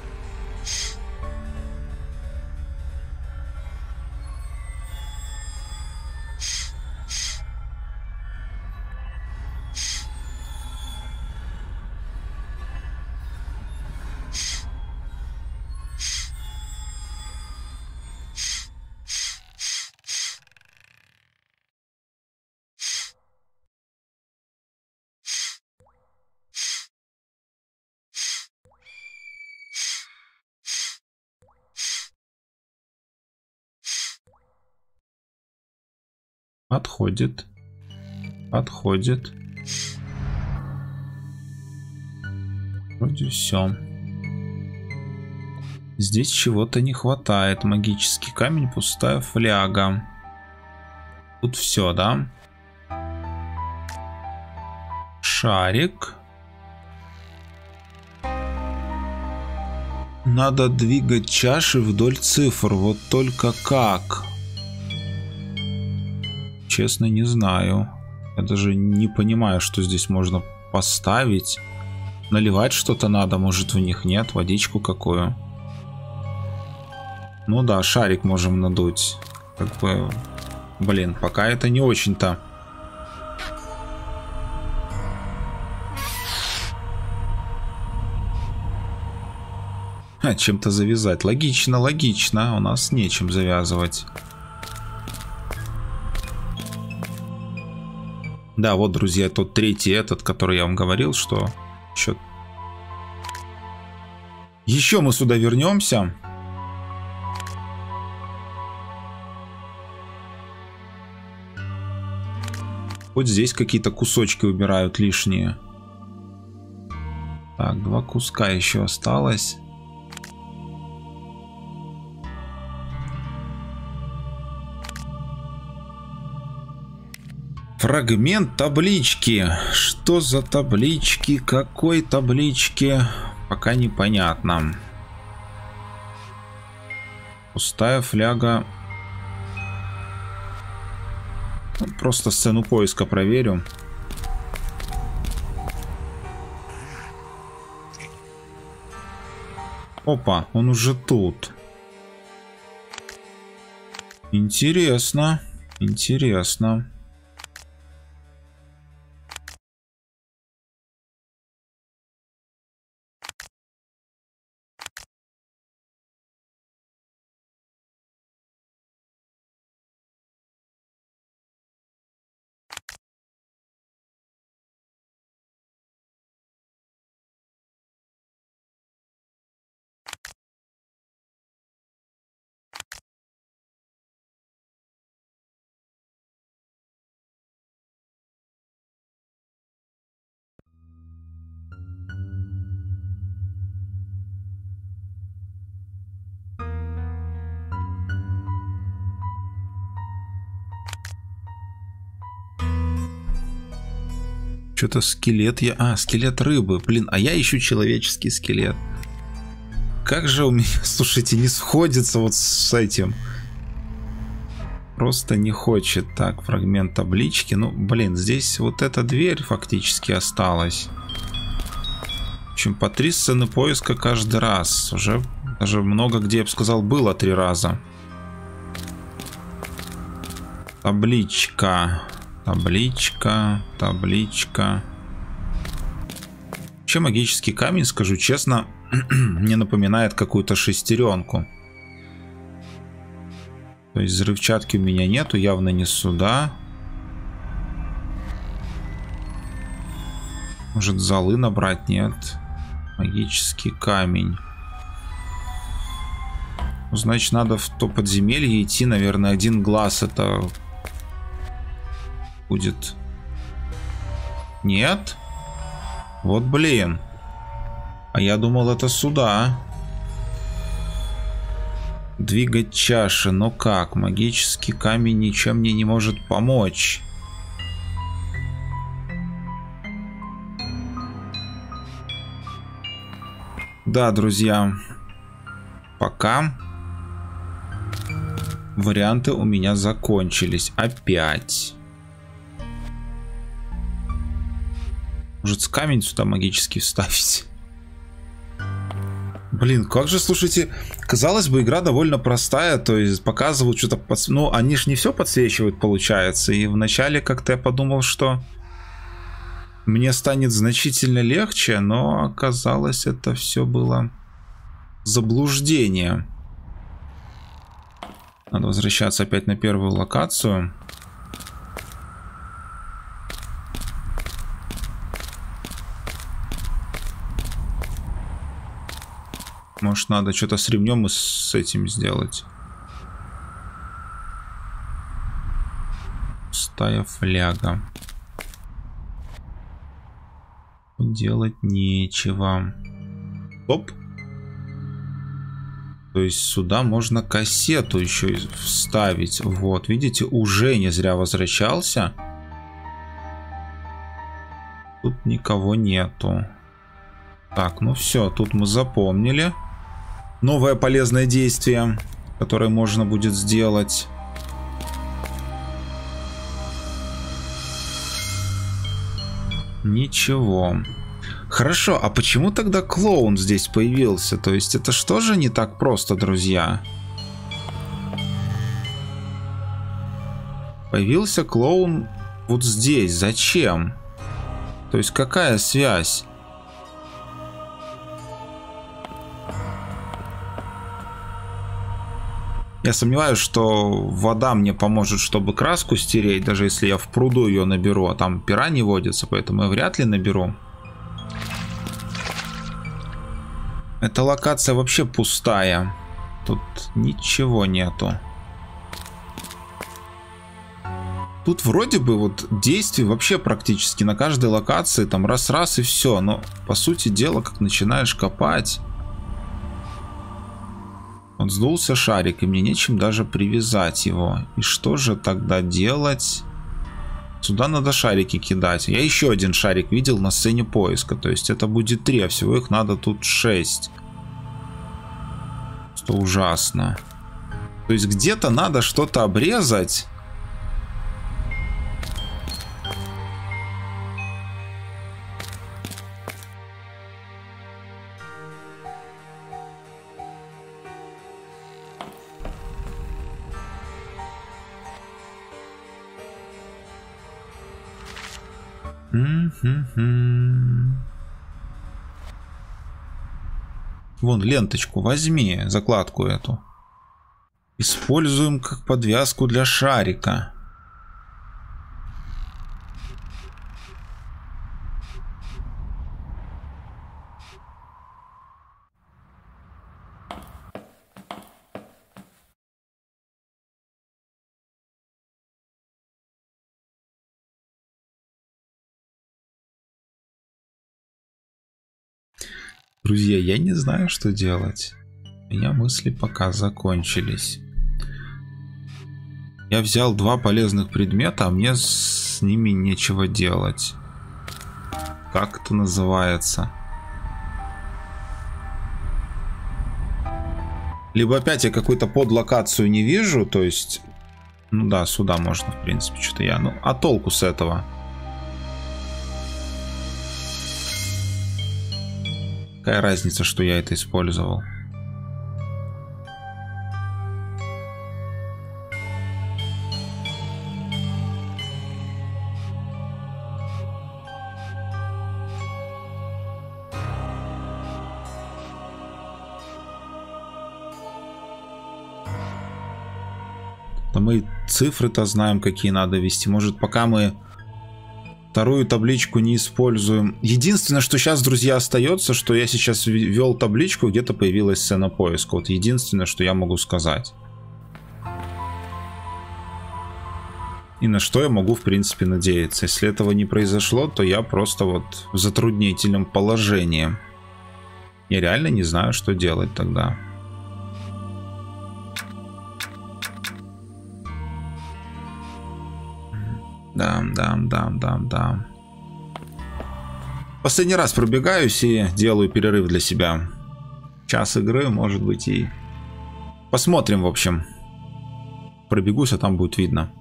Отходит. Отходит. Вроде все. Здесь чего-то не хватает. Магический камень, пустая фляга. Тут все, да? Шарик. Надо двигать чаши вдоль цифр. Вот только как? Честно, не знаю. Я даже не понимаю, что здесь можно поставить. Наливать что-то надо, может, в них нет. Водичку какую. Ну да, шарик можем надуть. Как бы, блин, пока это не очень-то. А, чем-то завязать. Логично, логично. У нас нечем завязывать. Да, вот, друзья, тот третий этот, который я вам говорил, что еще... Еще мы сюда вернемся. Вот здесь какие-то кусочки убирают лишние. Так, два куска еще осталось. Фрагмент таблички. Что за таблички? Какой таблички? Пока непонятно. Пустая фляга. Просто сцену поиска проверю. Опа, он уже тут. Интересно. Интересно. Что-то скелет я... А, скелет рыбы. Блин, а я ищу человеческий скелет. Как же у меня, слушайте, не сходится вот с этим. Просто не хочет. Так, фрагмент таблички. Ну, блин, здесь вот эта дверь фактически осталась. В общем, по три сцены поиска каждый раз. Уже даже много где, я бы сказал, было три раза. Табличка... Табличка, табличка. Вообще магический камень, скажу честно, мне напоминает какую-то шестеренку. То есть взрывчатки у меня нету, явно не сюда. Может, золы набрать? Нет. Магический камень. Ну, значит, надо в то подземелье идти, наверное, один глаз это... будет. Нет? Вот блин. А я думал, это сюда. Двигать чаши. Но как? Магический камень ничем мне не может помочь. Да, друзья. Пока варианты у меня закончились. Опять. Может, с камень сюда магически вставить? Блин, как же, слушайте, казалось бы, игра довольно простая, то есть показывают что-то, под... ну, они же не все подсвечивают, получается, и вначале как-то я подумал, что мне станет значительно легче, но оказалось, это все было заблуждение. Надо возвращаться опять на первую локацию. Может, надо что-то с ремнем и с этим сделать. Пустая фляга. Делать нечего. Оп. То есть сюда можно кассету еще вставить. Вот, видите, уже не зря возвращался. Тут никого нету. Так, ну все, тут мы запомнили. Новое полезное действие, которое можно будет сделать. Ничего. Хорошо, а почему тогда клоун здесь появился? То есть это что же не так просто, друзья? Появился клоун вот здесь. Зачем? То есть какая связь? Я сомневаюсь, что вода мне поможет, чтобы краску стереть, даже если я в пруду ее наберу, а там пера не водятся, поэтому я вряд ли наберу. Эта локация вообще пустая. Тут ничего нету. Тут вроде бы вот действий вообще практически на каждой локации, там раз-раз и все, но по сути дела, как начинаешь копать... Вот сдулся шарик, и мне нечем даже привязать его. И что же тогда делать? Сюда надо шарики кидать. Я еще один шарик видел на сцене поиска. То есть это будет три, а всего их надо тут шесть. Что ужасно. То есть где-то надо что-то обрезать. Вон ленточку возьми, закладку эту. Используем как подвязку для шарика. Друзья, я не знаю, что делать. У меня мысли пока закончились. Я взял два полезных предмета, а мне с ними нечего делать. Как это называется? Либо опять я какую-то подлокацию не вижу, то есть... Ну да, сюда можно, в принципе, что-то я... Ну, а толку с этого? Какая разница, что я это использовал? Да мы цифры-то знаем, какие надо ввести. Может, пока мы вторую табличку не используем. Единственное, что сейчас, друзья, остается, что я сейчас ввел табличку, где-то появилась сцена поиска. Вот единственное, что я могу сказать. И на что я могу, в принципе, надеяться. Если этого не произошло, то я просто вот в затруднительном положении. Я реально не знаю, что делать тогда. Да, да, да, да, да. Последний раз пробегаюсь и делаю перерыв для себя. Час игры, может быть, и... Посмотрим, в общем. Пробегусь, а там будет видно.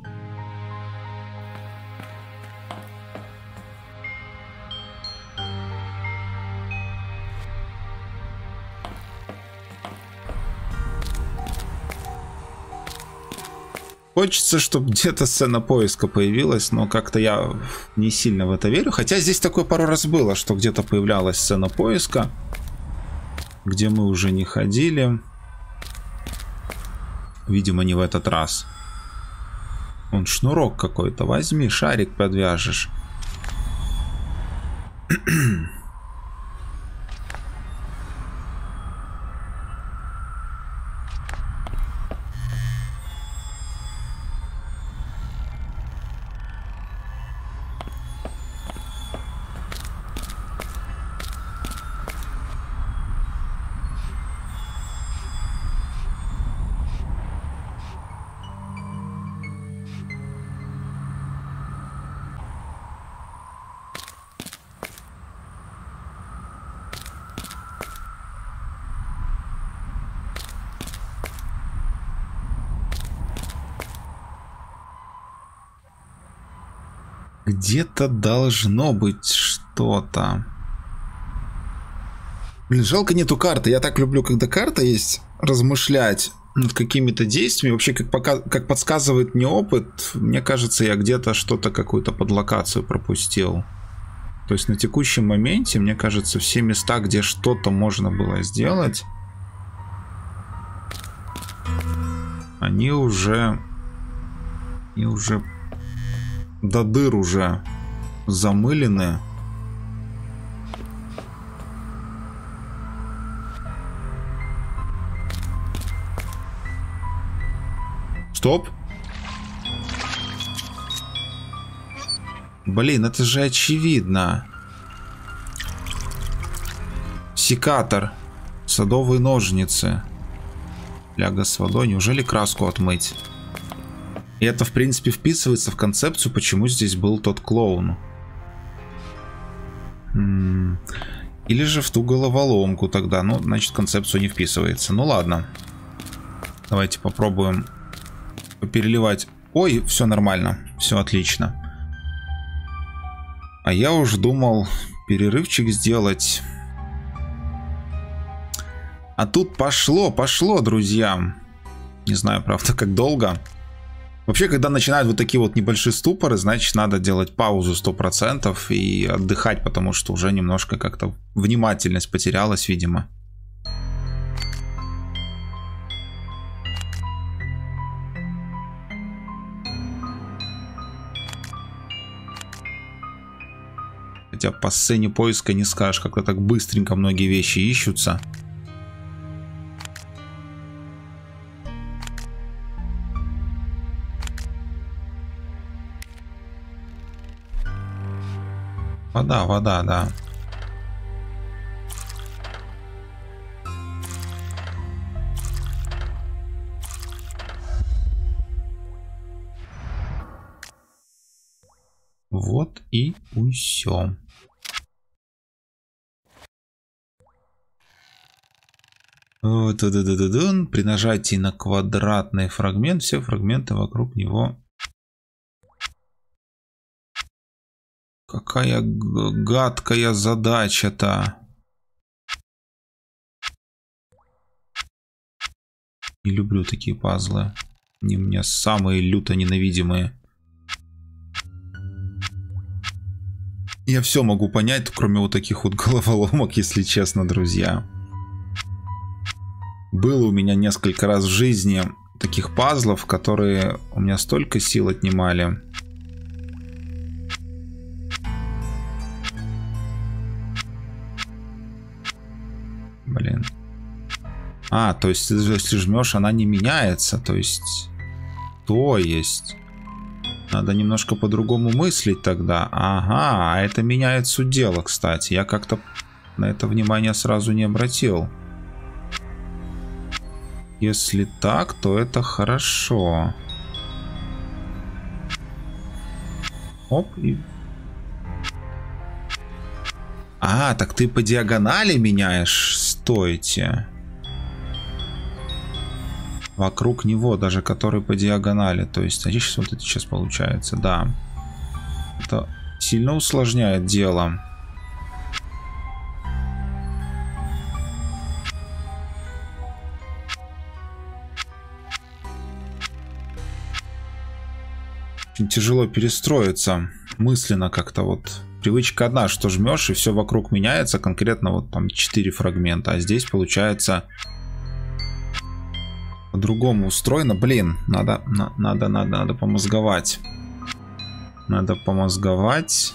Хочется, чтобы где-то сцена поиска появилась, но как-то я не сильно в это верю. Хотя здесь такое пару раз было, что где-то появлялась сцена поиска, где мы уже не ходили. Видимо, не в этот раз. Вон шнурок какой-то. Возьми, шарик подвяжешь. Где-то должно быть что-то. Блин, жалко нету карты. Я так люблю, когда карта есть, размышлять над какими-то действиями. Вообще, как, пока, как подсказывает мне опыт, мне кажется, я где-то что-то, какую-то подлокацию пропустил. То есть на текущем моменте, мне кажется, все места, где что-то можно было сделать, они уже... Они уже... до дыр уже замылены. Стоп. Блин, это же очевидно. Секатор. Садовые ножницы. Фляга с водой. Неужели краску отмыть? И это, в принципе, вписывается в концепцию, почему здесь был тот клоун. Или же в ту головоломку тогда. Ну, значит, концепцию не вписывается. Ну, ладно. Давайте попробуем переливать. Ой, все нормально. Все отлично. А я уж думал перерывчик сделать. А тут пошло, пошло, друзья. Не знаю, правда, как долго. Вообще, когда начинают вот такие вот небольшие ступоры, значит, надо делать паузу сто процентов и отдыхать, потому что уже немножко как-то внимательность потерялась, видимо. Хотя по сцене поиска не скажешь, как-то так быстренько многие вещи ищутся. Вода, вода, да. Вот и усё. При нажатии на квадратный фрагмент все фрагменты вокруг него. Какая гадкая задача-то. Не люблю такие пазлы. Они мне самые люто ненавидимые. Я все могу понять, кроме вот таких вот головоломок, если честно, друзья. Было у меня несколько раз в жизни таких пазлов, которые у меня столько сил отнимали. Блин. А, то есть, если жмешь, она не меняется. То есть... То есть... Надо немножко по-другому мыслить тогда. Ага, а это меняет суть дела, кстати. Я как-то на это внимание сразу не обратил. Если так, то это хорошо. Оп, и... А, так ты по диагонали меняешь? Стойте. Вокруг него, даже который по диагонали. То есть, а здесь вот это сейчас получается, да. Это сильно усложняет дело. Очень тяжело перестроиться мысленно как-то вот. Привычка одна, что жмешь и все вокруг меняется, конкретно вот там четыре фрагмента, а здесь получается по-другому устроено. Блин, надо, на, надо, надо, надо помозговать. Надо помозговать.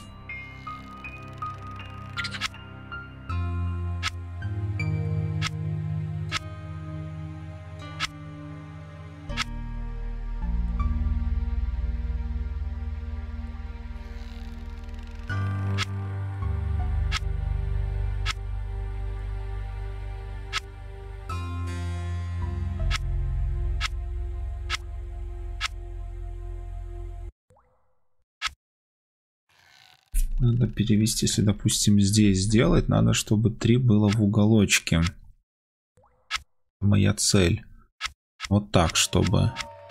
Надо перевести, если, допустим, здесь сделать, надо, чтобы три было в уголочке. Моя цель. Вот так, чтобы...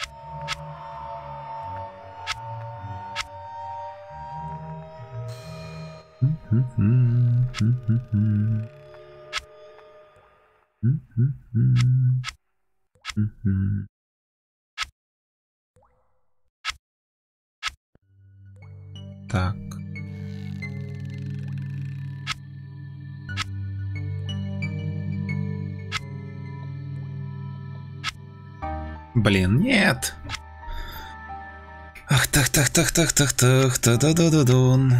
Так. Блин, нет. Ах, так, так, так, так, так, так, та да да да дон.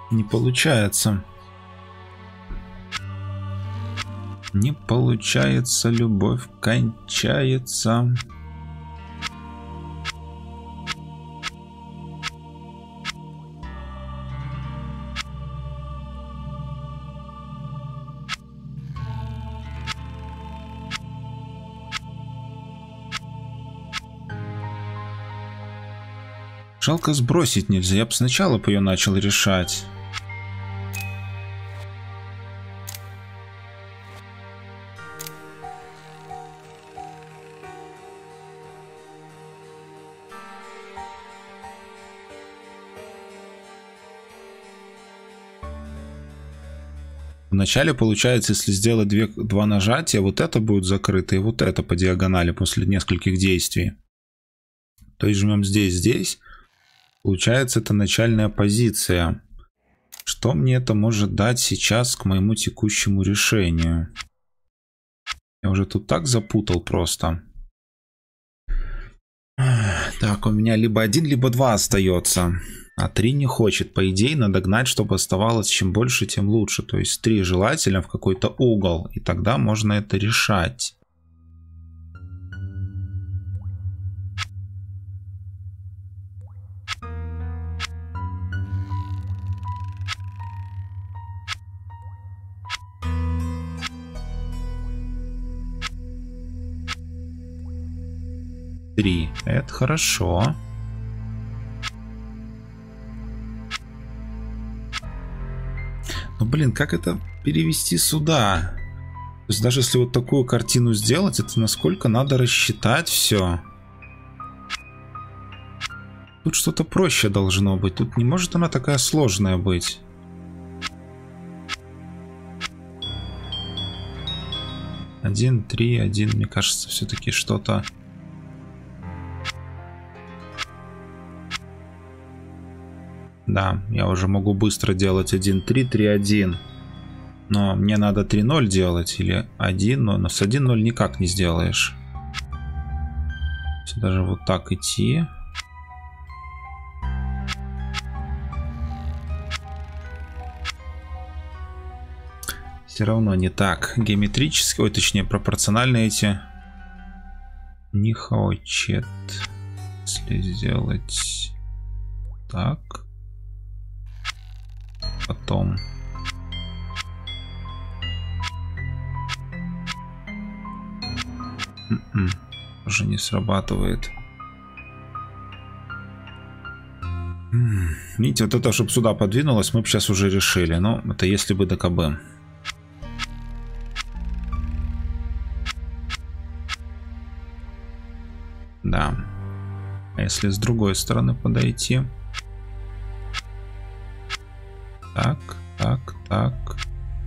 Не получается. Не получается, любовь кончается. Жалко, сбросить нельзя. Я бы сначала бы ее начал решать. Вначале получается, если сделать две, два нажатия, вот это будет закрыто и вот это по диагонали после нескольких действий. То есть жмем здесь, здесь. Получается, это начальная позиция. Что мне это может дать сейчас к моему текущему решению? Я уже тут так запутал просто. Так, у меня либо один, либо два остается. А три не хочет. По идее, надо гнать, чтобы оставалось чем больше, тем лучше. То есть три желательно в какой-то угол. И тогда можно это решать. Три. Это хорошо. Ну, блин, как это перевести сюда? То есть даже если вот такую картину сделать, это насколько надо рассчитать все. Тут что-то проще должно быть. Тут не может она такая сложная быть. Один, три, один. Мне кажется, все-таки что-то... Да, я уже могу быстро делать один три, три один. Но мне надо три ноль делать или один, но с один ноль никак не сделаешь. Даже вот так идти. Все равно не так. Геометрически, ой, точнее, пропорционально эти не хочет. Если сделать так. Потом М-м, уже не срабатывает. М-м. Видите, вот это, чтобы сюда подвинулось, мы бы сейчас уже решили. Но это если бы да кабы. Да. А если с другой стороны подойти? Так, так, так.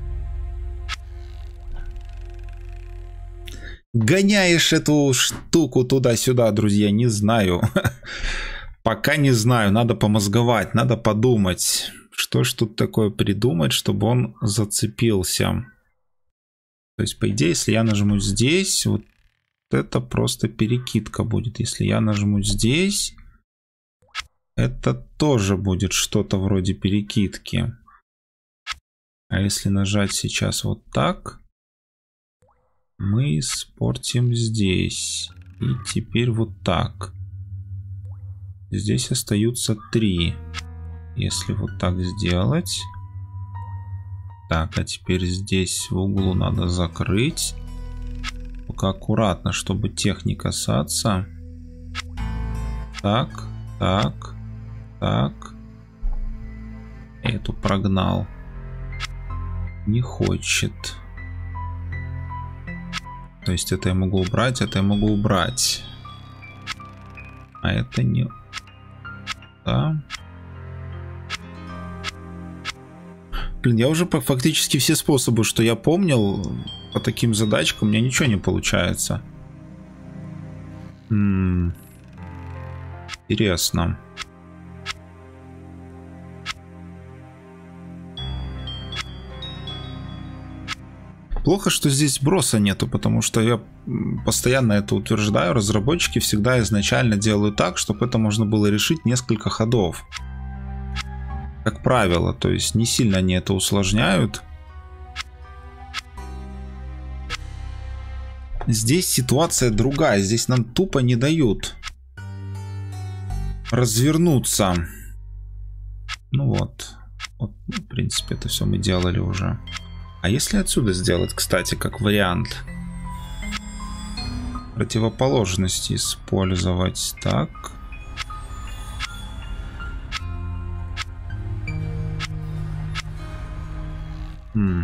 Гоняешь эту штуку туда-сюда, друзья, не знаю. Пока не знаю, надо помозговать, надо подумать, что ж тут такое придумать, чтобы он зацепился. То есть, по идее, если я нажму здесь, вот это просто перекидка будет. Если я нажму здесь, это тоже будет что-то вроде перекидки. А если нажать сейчас вот так, мы испортим здесь. И теперь вот так. Здесь остаются три. Если вот так сделать. Так, а теперь здесь в углу надо закрыть. Только аккуратно, чтобы тех не касаться. Так, так, так. Эту прогнал. Не хочет. То есть это я могу убрать, это я могу убрать. А это не... Да. Блин, я уже фактически все способы, что я помнил, по таким задачкам у меня ничего не получается. М-м. Интересно. Плохо, что здесь броса нету, потому что я постоянно это утверждаю. Разработчики всегда изначально делают так, чтобы это можно было решить несколько ходов. как правило. То есть не сильно они это усложняют. Здесь ситуация другая. Здесь нам тупо не дают развернуться. Ну вот. Вот, ну, в принципе, это все мы делали уже. А если отсюда сделать, кстати, как вариант? Противоположности использовать. Так. Хм.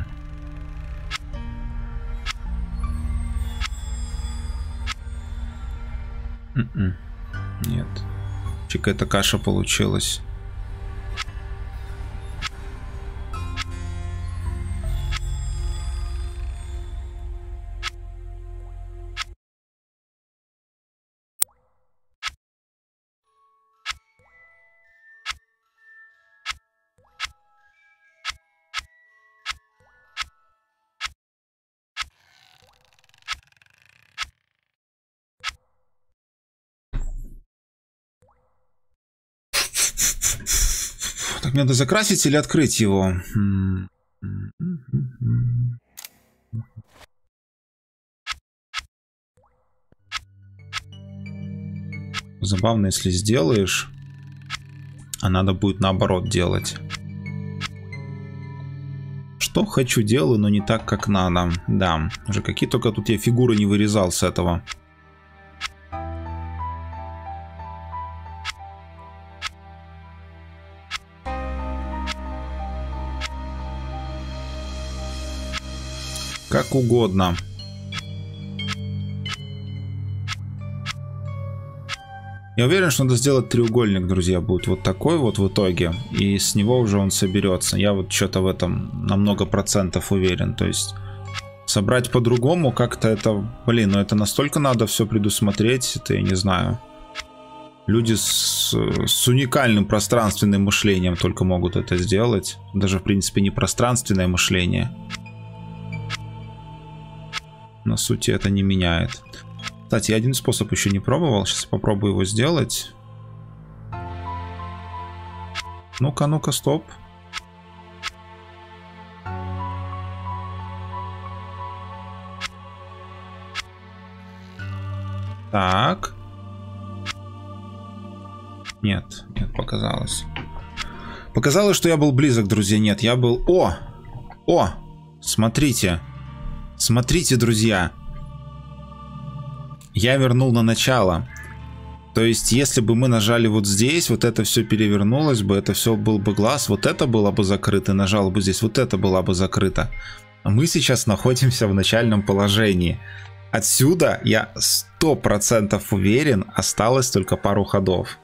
М-м. Нет. Какая-то каша получилась. Так, мне надо закрасить или открыть его? Забавно, если сделаешь, а надо будет наоборот делать. Что хочу, делаю, но не так, как надо. Да, уже какие только тут я фигуры не вырезал с этого. Как угодно. Я уверен, что надо сделать треугольник, друзья, будет вот такой вот в итоге. И с него уже он соберется. Я вот что-то в этом на много процентов уверен. То есть собрать по-другому как-то это... Блин, ну это настолько надо все предусмотреть. Это я не знаю. Люди с, с уникальным пространственным мышлением только могут это сделать. Даже в принципе не пространственное мышление. На сути это не меняет. Кстати, я один способ еще не пробовал. Сейчас попробую его сделать. Ну-ка, ну-ка, стоп. Так. Нет, нет, показалось. Показалось, что я был близок, друзья. Нет, я был... О! О! Смотрите. Смотрите, друзья. Я вернул на начало. То есть, если бы мы нажали вот здесь, вот это все перевернулось бы, это все был бы глаз, вот это было бы закрыто, нажал бы здесь, вот это было бы закрыто. А мы сейчас находимся в начальном положении. Отсюда, я сто процентов уверен, осталось только пару ходов.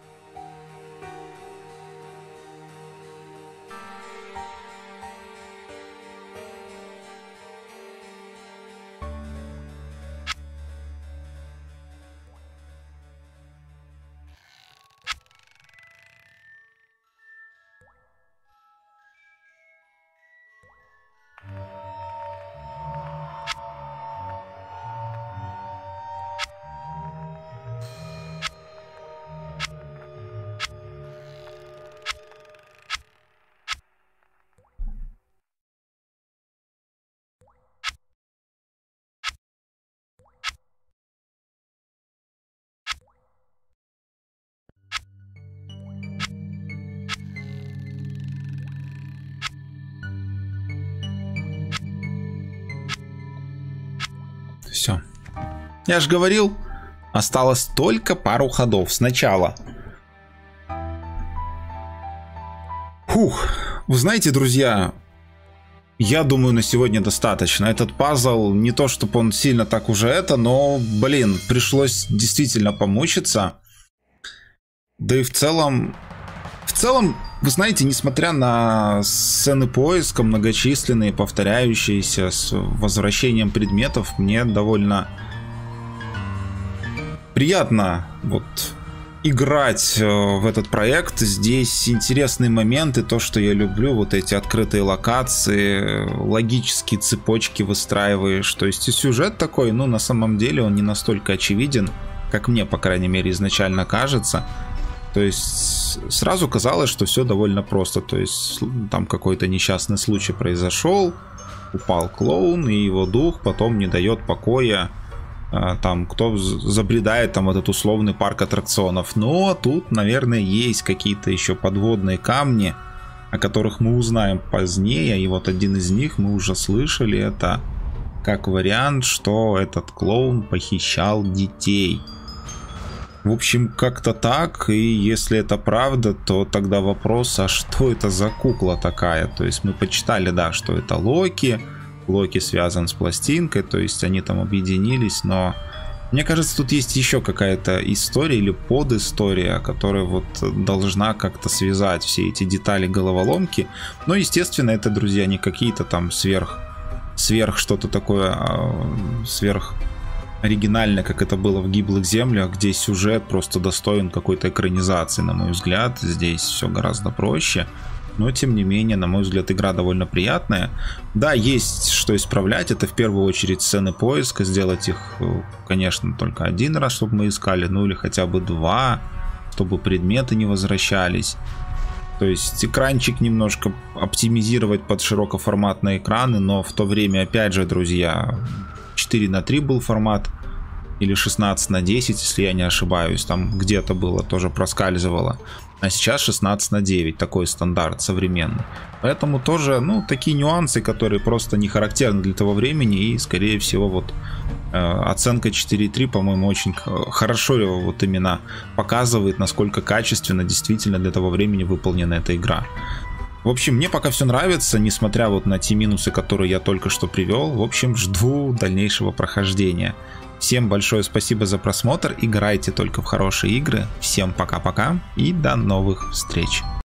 Все. Я же говорил, осталось только пару ходов сначала. Фух. Вы знаете, друзья, я думаю, на сегодня достаточно. Этот пазл, не то чтобы он сильно так уже это, но, блин, пришлось действительно помучиться. Да и в целом... В целом, вы знаете, несмотря на сцены поиска, многочисленные, повторяющиеся, с возвращением предметов, мне довольно приятно вот играть в этот проект. Здесь интересные моменты, то, что я люблю, вот эти открытые локации, логические цепочки выстраиваешь. То есть и сюжет такой, ну, на самом деле он не настолько очевиден, как мне, по крайней мере, изначально кажется. То есть сразу казалось, что все довольно просто. То есть там какой-то несчастный случай произошел, упал клоун, и его дух потом не дает покоя там, кто забредает там в этот условный парк аттракционов. Но тут, наверное, есть какие-то еще подводные камни, о которых мы узнаем позднее. И вот один из них мы уже слышали. Это как вариант, что этот клоун похищал детей. В общем, как-то так. И если это правда, то тогда вопрос, а что это за кукла такая? То есть мы почитали, да, что это Локи. Локи связан с пластинкой, то есть они там объединились, но мне кажется, тут есть еще какая-то история или подистория, которая вот должна как-то связать все эти детали головоломки. Но, естественно, это, друзья, не какие-то там сверх, сверх что-то такое, сверх оригинальное, как это было в «Гиблых землях», где сюжет просто достоин какой-то экранизации, на мой взгляд. Здесь все гораздо проще. Но, тем не менее, на мой взгляд, игра довольно приятная. Да, есть что исправлять. Это в первую очередь сцены поиска. Сделать их, конечно, только один раз, чтобы мы искали. Ну, или хотя бы два, чтобы предметы не возвращались. То есть экранчик немножко оптимизировать под широкоформатные экраны. Но в то время, опять же, друзья, четыре на три был формат. Или шестнадцать на десять, если я не ошибаюсь. Там где-то было, тоже проскальзывало. А сейчас шестнадцать на девять, такой стандарт современный. Поэтому тоже, ну, такие нюансы, которые просто не характерны для того времени. И, скорее всего, вот э, оценка четыре и три, по-моему, очень хорошо вот именно показывает, насколько качественно действительно для того времени выполнена эта игра. В общем, мне пока все нравится, несмотря вот на те минусы, которые я только что привел. В общем, жду дальнейшего прохождения. Всем большое спасибо за просмотр, играйте только в хорошие игры, всем пока-пока и до новых встреч.